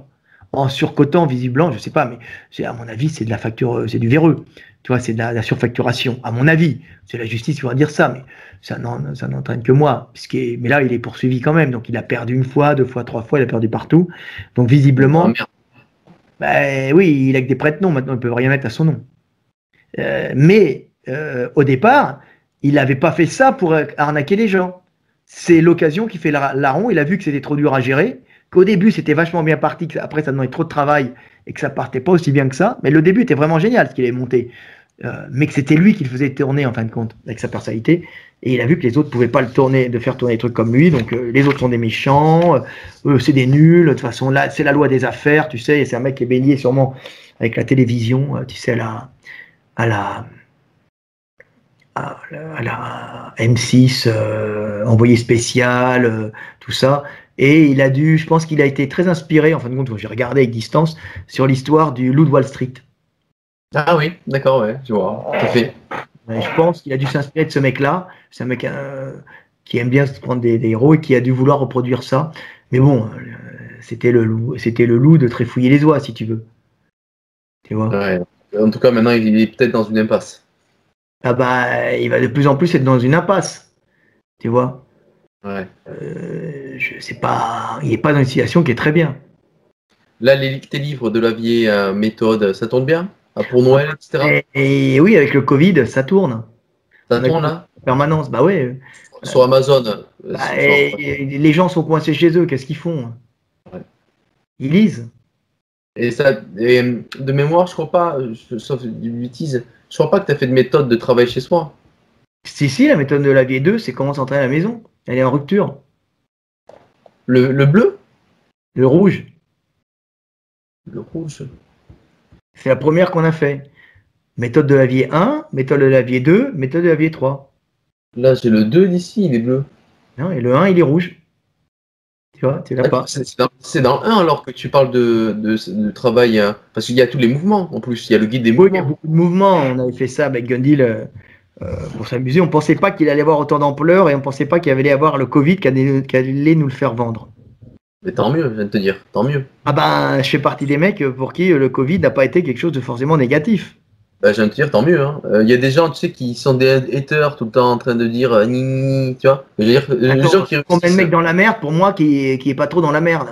en surcotant visiblement, je sais pas, mais c'est à mon avis, c'est de la facture, c'est du véreux. Tu vois, c'est de la, la surfacturation. À mon avis, c'est la justice qui va dire ça, mais ça n'en, ça n'entraîne que moi. Puisqu'il, mais là, il est poursuivi quand même, donc il a perdu une fois, deux fois, trois fois, il a perdu partout. Donc visiblement, Ah, ben oui, il a que des prête-noms. Maintenant, ils ne peuvent rien mettre à son nom. Euh, mais euh, au départ, il n'avait pas fait ça pour arnaquer les gens. C'est l'occasion qui fait la, larron. Il a vu que c'était trop dur à gérer, qu'au début c'était vachement bien parti, qu'après ça demandait trop de travail et que ça partait pas aussi bien que ça. Mais le début était vraiment génial ce qu'il avait monté. Euh, mais que c'était lui qui le faisait tourner en fin de compte avec sa personnalité. Et il a vu que les autres pouvaient pas le tourner, de faire tourner des trucs comme lui. Donc euh, les autres sont des méchants, euh, c'est des nuls. De toute façon, là, c'est la loi des affaires, tu sais. Et c'est un mec qui est baigné sûrement avec la télévision, euh, tu sais, à la, à la, à la, à la M six, euh, envoyé spécial, euh, tout ça. Et il a dû, je pense qu'il a été très inspiré, en fin de compte, j'ai regardé avec distance, sur l'histoire du loup de Wall Street. Ah oui, d'accord, ouais, tu vois, tout à fait. Ouais, je pense qu'il a dû s'inspirer de ce mec-là. C'est un mec euh, qui aime bien se prendre des, des héros et qui a dû vouloir reproduire ça. Mais bon, euh, c'était le loup, c'était le loup de Tréfouiller les oies, si tu veux. Tu vois. Ouais. En tout cas, maintenant, il est peut-être dans une impasse. Ah bah, il va de plus en plus être dans une impasse. Tu vois. Ouais. Euh, je sais pas, il n'est pas dans une situation qui est très bien. Là, les, tes livres de la vieille euh, méthode, ça tourne bien? Ah, pour Noël, et cetera. Et, et oui, avec le Covid, ça tourne. Ça On a tourne là? en permanence. Bah ouais. Sur Amazon. euh, Bah, sur- et, et les gens sont coincés chez eux. Qu'est-ce qu'ils font? Ouais. Ils lisent. Et ça, et, euh, de mémoire, je crois pas, je- sauf du bêtise, je crois pas que tu as fait de méthode de travail chez soi. Si, si, la méthode de la vieille deux, c'est comment s'entraîner à la maison. Elle est en rupture. Le, le bleu? Le rouge, Le rouge. c'est la première qu'on a fait. Méthode de Lavier un, méthode de Lavier deux, méthode de Lavier trois. Là, j'ai le deux d'ici, il est bleu. Non, et le un, il est rouge. Tu vois, tu l'as Ah, pas. C'est c'est dans, c'est dans le un alors que tu parles de, de, de travail. euh, parce qu'il y a tous les mouvements en plus. Il y a le guide des Oui, il y a mouvements. beaucoup de mouvements. On avait fait ça avec Gundil euh, euh, pour s'amuser. On ne pensait pas qu'il allait avoir autant d'ampleur et on ne pensait pas qu'il allait avoir le Covid qui allait, qui allait nous le faire vendre. Mais tant mieux, je viens de te dire. Tant mieux. Ah ben, je fais partie des mecs pour qui le Covid n'a pas été quelque chose de forcément négatif. Bah, je viens de te dire, tant mieux. hein. Euh, Il y a des gens, tu sais, qui sont des haters tout le temps en train de dire euh, ni, ni, ni, tu vois. Je veux dire, les Attends, gens qui on met le réussissent. mec dans la merde pour moi qui est, qui est pas trop dans la merde.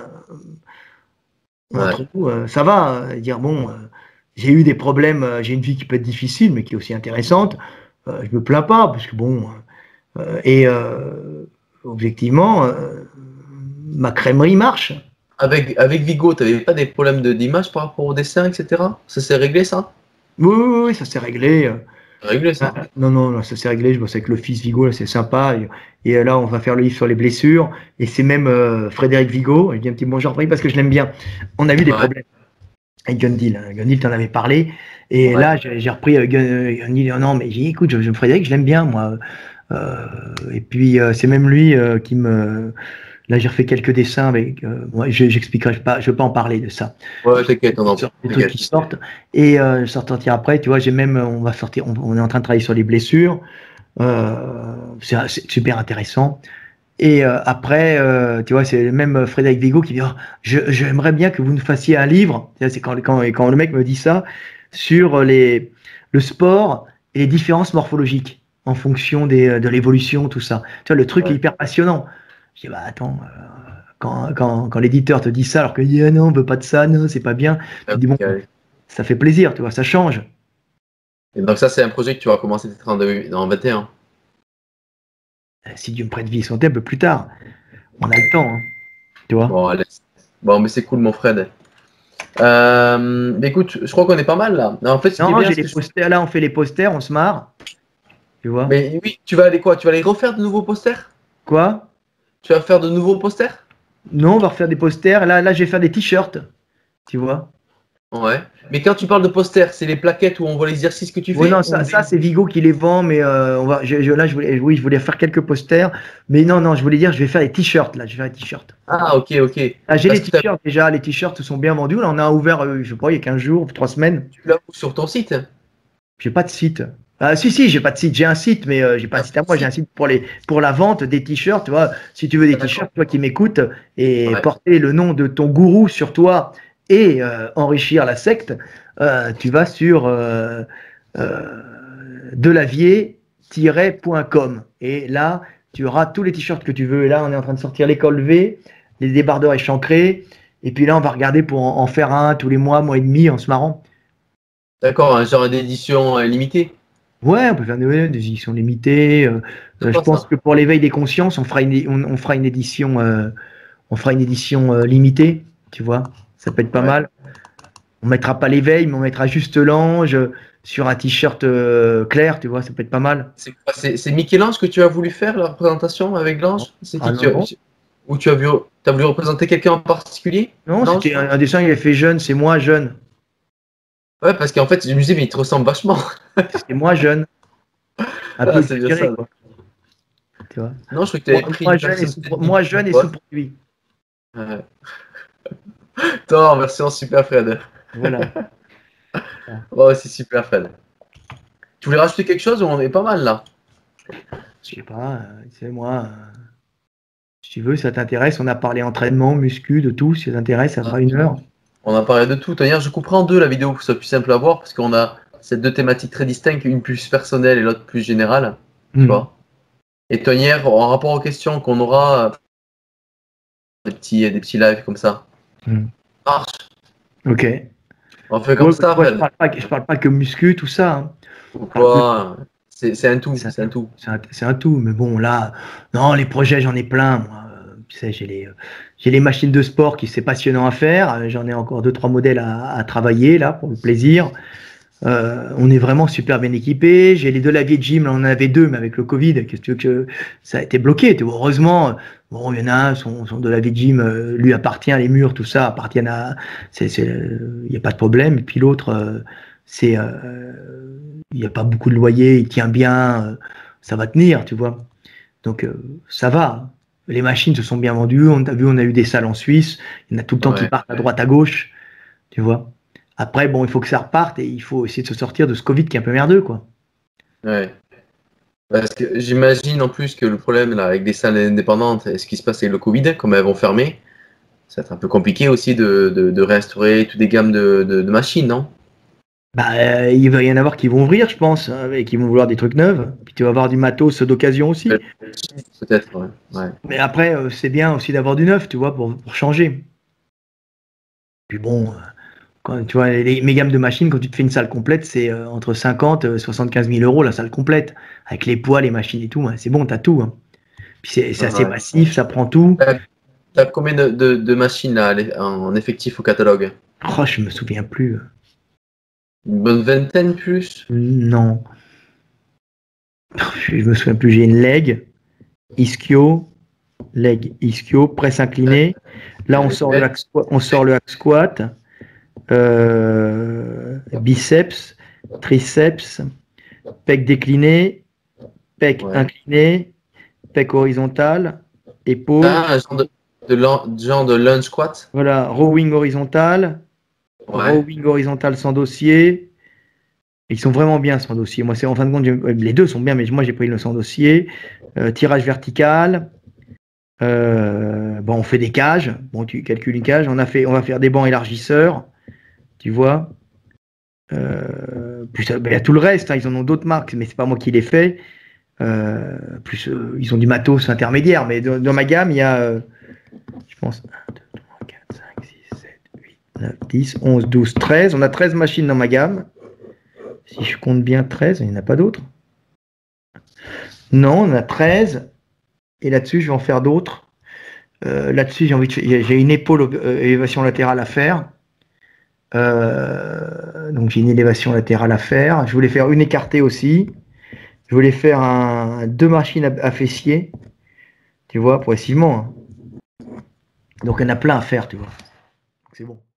Ouais. Entre nous, euh, ça va. euh, dire bon, euh, j'ai eu des problèmes, euh, j'ai une vie qui peut être difficile, mais qui est aussi intéressante. Euh, je me plains pas, parce que bon. euh, et euh, objectivement, euh, ma crèmerie marche. Avec, avec Vigo, tu n'avais pas des problèmes de- d'image par rapport au dessin, et cetera. Ça s'est réglé, ça? Oui, oui, oui, ça s'est réglé. euh. Réglé, ça. Ah, non, non, non, ça s'est réglé. Je bosse avec le fils Vigo, là, c'est sympa. Et, et là, on va faire le livre sur les blessures. Et c'est même euh, Frédéric Vigo. Il dit un petit bonjour, Frédéric, parce que je l'aime bien. On a eu des Ouais. problèmes avec Gundil. hein. Gundil, t'en avais parlé. Et Ouais. là, j'ai j'ai repris euh, Gun- Gundil. Non, mais j'ai dit, écoute, je, je- Frédéric, je l'aime bien, moi. Euh, et puis, euh, c'est même lui euh, qui me. Là, j'ai refait quelques dessins avec. Euh, moi, je j'expliquerai pas, je veux pas en parler de ça. Ouais, t'inquiète, on en Des trucs t'inquiète. qui sortent. Et euh, je sortir après, tu vois, j'ai même, on va sortir, on, on est en train de travailler sur les blessures. Euh, c'est c'est super intéressant. Et euh, après, euh, tu vois, c'est même Frédéric Vigo qui dit oh, je- j'aimerais bien que vous nous fassiez un livre. Tu vois, c'est quand, quand, quand le mec me dit ça sur les, le sport et les différences morphologiques en fonction des, de l'évolution, tout ça. Tu vois, le truc Ouais. est hyper passionnant. Je dis bah attends, euh, quand, quand, quand l'éditeur te dit ça alors qu'il dit ah non, on veut pas de ça, non, c'est pas bien. Tu dis bon, ça fait plaisir, tu vois, ça change. Et donc ça, c'est un projet que tu vas commencer peut-être en, deux- en vingt et un. Si Dieu me prête vie et santé un peu plus tard, on a le temps, hein, tu vois. Bon, allez. Bon, mais c'est cool, mon Fred. Euh, mais écoute, je crois qu'on est pas mal là. En fait, ce qui est Non, bien, j'ai c'est les que je- posters, là on fait les posters, on se marre, tu vois. Mais oui, tu vas aller quoi? Tu vas aller refaire de nouveaux posters? Quoi? Tu vas faire de nouveaux posters? Non, on va refaire des posters, là, là je vais faire des t-shirts, tu vois. Ouais. Mais quand tu parles de posters, c'est les plaquettes où on voit l'exercice que tu fais? Oui, non, ou ça, des- ça c'est Vigo qui les vend, mais euh, on va, je, je- là, je voulais, oui, je voulais faire quelques posters, mais non, non, je voulais dire, je vais faire des t-shirts, là, je vais faire des t-shirts. Ah, ok, ok. Ah, j'ai Parce les que t'as- t-shirts déjà, les t-shirts sont bien vendus, là, on a ouvert, euh, je sais pas, il y a quinze jours, trois semaines. tu l'as sur ton site? J'ai pas de site. Ah, si, si, j'ai pas de site. J'ai un site, mais euh, j'ai pas Ah, un site à moi. J'ai un site pour, les, pour la vente des t-shirts. Tu vois, si tu veux des D'accord. t-shirts, toi qui m'écoutes, et Ouais. porter le nom de ton gourou sur toi et euh, enrichir la secte, euh, tu vas sur euh, euh, delavier tiret point com et là, tu auras tous les t-shirts que tu veux. Et là, on est en train de sortir l'école V, les débardeurs échancrés. Et puis là, on va regarder pour en, en faire un tous les mois, mois et demi, en se marrant. D'accord, un genre d'édition euh, limitée. Ouais, on peut faire des, ouais, des éditions limitées. Euh, euh, je pense Ça. que pour l'éveil des consciences, on fera une, on, on fera une édition, euh, on fera une édition euh, limitée. Tu vois, ça peut être pas Ouais. mal. On mettra pas l'éveil, mais on mettra juste l'ange sur un t-shirt euh, clair. Tu vois, ça peut être pas mal. C'est quoi, c'est- c'est Michel-Ange que tu as voulu faire la représentation avec l'ange? C'est Ah qui non, tu as, non. ou tu as vu, t'as voulu représenter quelqu'un en particulier? Non, L'ange? c'était un, un dessin qu'il a fait jeune. C'est moi jeune. Ouais, parce qu'en fait, je me disais, mais il te ressemble vachement. C'est moi jeune. Un peu Ah, c'est bien exagéré, ça. quoi. Tu vois. Non, je crois que tu Moi, avais pris moi une jeune et personne sous, technique. moi jeune et Ouais. sous-produit. Ouais. Toi, en version Super Fred. Voilà. Ouais, c'est Super Fred. Tu voulais rajouter quelque chose ou on est pas mal là? Je sais pas, euh, tu sais, moi, euh, si tu veux, ça t'intéresse, on a parlé entraînement, muscu, de tout, si ça t'intéresse, ça fera une heure. On a parlé de tout. D'ailleurs, je couperai en deux la vidéo pour que ce soit plus simple à voir parce qu'on a ces deux thématiques très distinctes, une plus personnelle et l'autre plus générale. Tu Hmm. vois. Et Tonnière, en rapport aux questions qu'on aura, euh, des petits, des petits lives comme ça. Hmm. Marche. Ok. On fait comme Ouais, ça, moi, je Fred. parle pas, que- je parle pas que muscu, tout ça. Hein. Ou Je parle de- quoi? C'est c'est un tout. C'est C'est un un, tout. c'est un- c'est un tout, mais bon, là, non, les projets, j'en ai plein, moi. Euh, Tu sais, j'ai les, euh, j'ai les machines de sport qui c'est passionnant à faire. Euh, J'en ai encore deux, trois modèles à, à travailler, là, pour le plaisir. Euh, on est vraiment super bien équipé. J'ai les deux laviers de gym, là, on en avait deux, mais avec le Covid, qu'est-ce que tu veux que ça a été bloqué. Tu vois, heureusement, euh, bon, il y en a un, son, son deux laviers de gym, euh, lui appartient, les murs, tout ça appartiennent à. c'est- c'est, euh, Il n'y a pas de problème. Et puis l'autre, euh, c'est, euh, il n'y a pas beaucoup de loyer, il tient bien, euh, ça va tenir, tu vois. Donc euh, ça va. Les machines se sont bien vendues. On a vu, on a eu des salles en Suisse. Il y en a tout le temps qui Ouais. partent à droite, à gauche, tu vois. Après, bon, il faut que ça reparte et il faut essayer de se sortir de ce Covid qui est un peu merdeux, quoi. Ouais. Parce que j'imagine en plus que le problème là, avec des salles indépendantes et ce qui se passe avec le Covid, comme elles vont fermer, ça va être un peu compliqué aussi de, de, de réinstaurer toutes des gammes de, de, de machines, non? Bah, euh, il va y en avoir qui vont ouvrir, je pense, hein, et qui vont vouloir des trucs neufs. Puis tu vas avoir du matos d'occasion aussi. Peut-être, ouais. Ouais. Mais après, euh, c'est bien aussi d'avoir du neuf, tu vois, pour, pour changer. Puis bon, euh, quand, tu vois, les, mes gammes de machines, quand tu te fais une salle complète, c'est euh, entre cinquante et soixante-quinze mille euros la salle complète. Avec les poids, les machines et tout, hein, c'est bon, t'as tout. Hein. Puis c'est c'est assez Ouais. massif, ça prend tout. T'as t'as combien de, de, de machines là, en effectif au catalogue? Oh, je me souviens plus. Une bonne vingtaine plus? Non. Je me souviens plus. J'ai une leg, ischio, leg, ischio, presse inclinée. Là, on sort le hack squat, on sort le hack squat, euh, biceps, triceps, pec décliné, pec Ouais. incliné, pec horizontal, épaule. Ah, un genre de, de, lan- genre de lunge squat? Voilà, rowing horizontal, Ouais. rowing horizontal sans dossier. Ils sont vraiment bien sans dossier. Moi, c'est en fin de compte, les deux sont bien, mais moi, j'ai pris le sans dossier. Euh, tirage vertical. Euh, bon, on fait des cages. Bon, tu calcules une cage. On a fait, on va faire des bancs élargisseurs. Tu vois. Euh, plus, ben, il y a tout le reste. Hein, ils en ont d'autres marques, mais c'est pas moi qui les fais. Euh, plus, euh, ils ont du matos intermédiaire. Mais dans, dans ma gamme, il y a, euh, je pense, un, deux, trois, quatre, cinq, six, sept, huit, neuf, dix, onze, douze, treize. On a treize machines dans ma gamme. Si je compte bien treize, il n'y en a pas d'autres. Non, on en a treize. Et là-dessus, je vais en faire d'autres. Euh, là-dessus, j'ai envie de, j'ai une épaule euh, élévation latérale à faire. Euh, donc j'ai une élévation latérale à faire. Je voulais faire une écartée aussi. Je voulais faire un, deux machines à, à fessier. Tu vois, progressivement. Hein. Donc il y en a plein à faire, tu vois. C'est bon.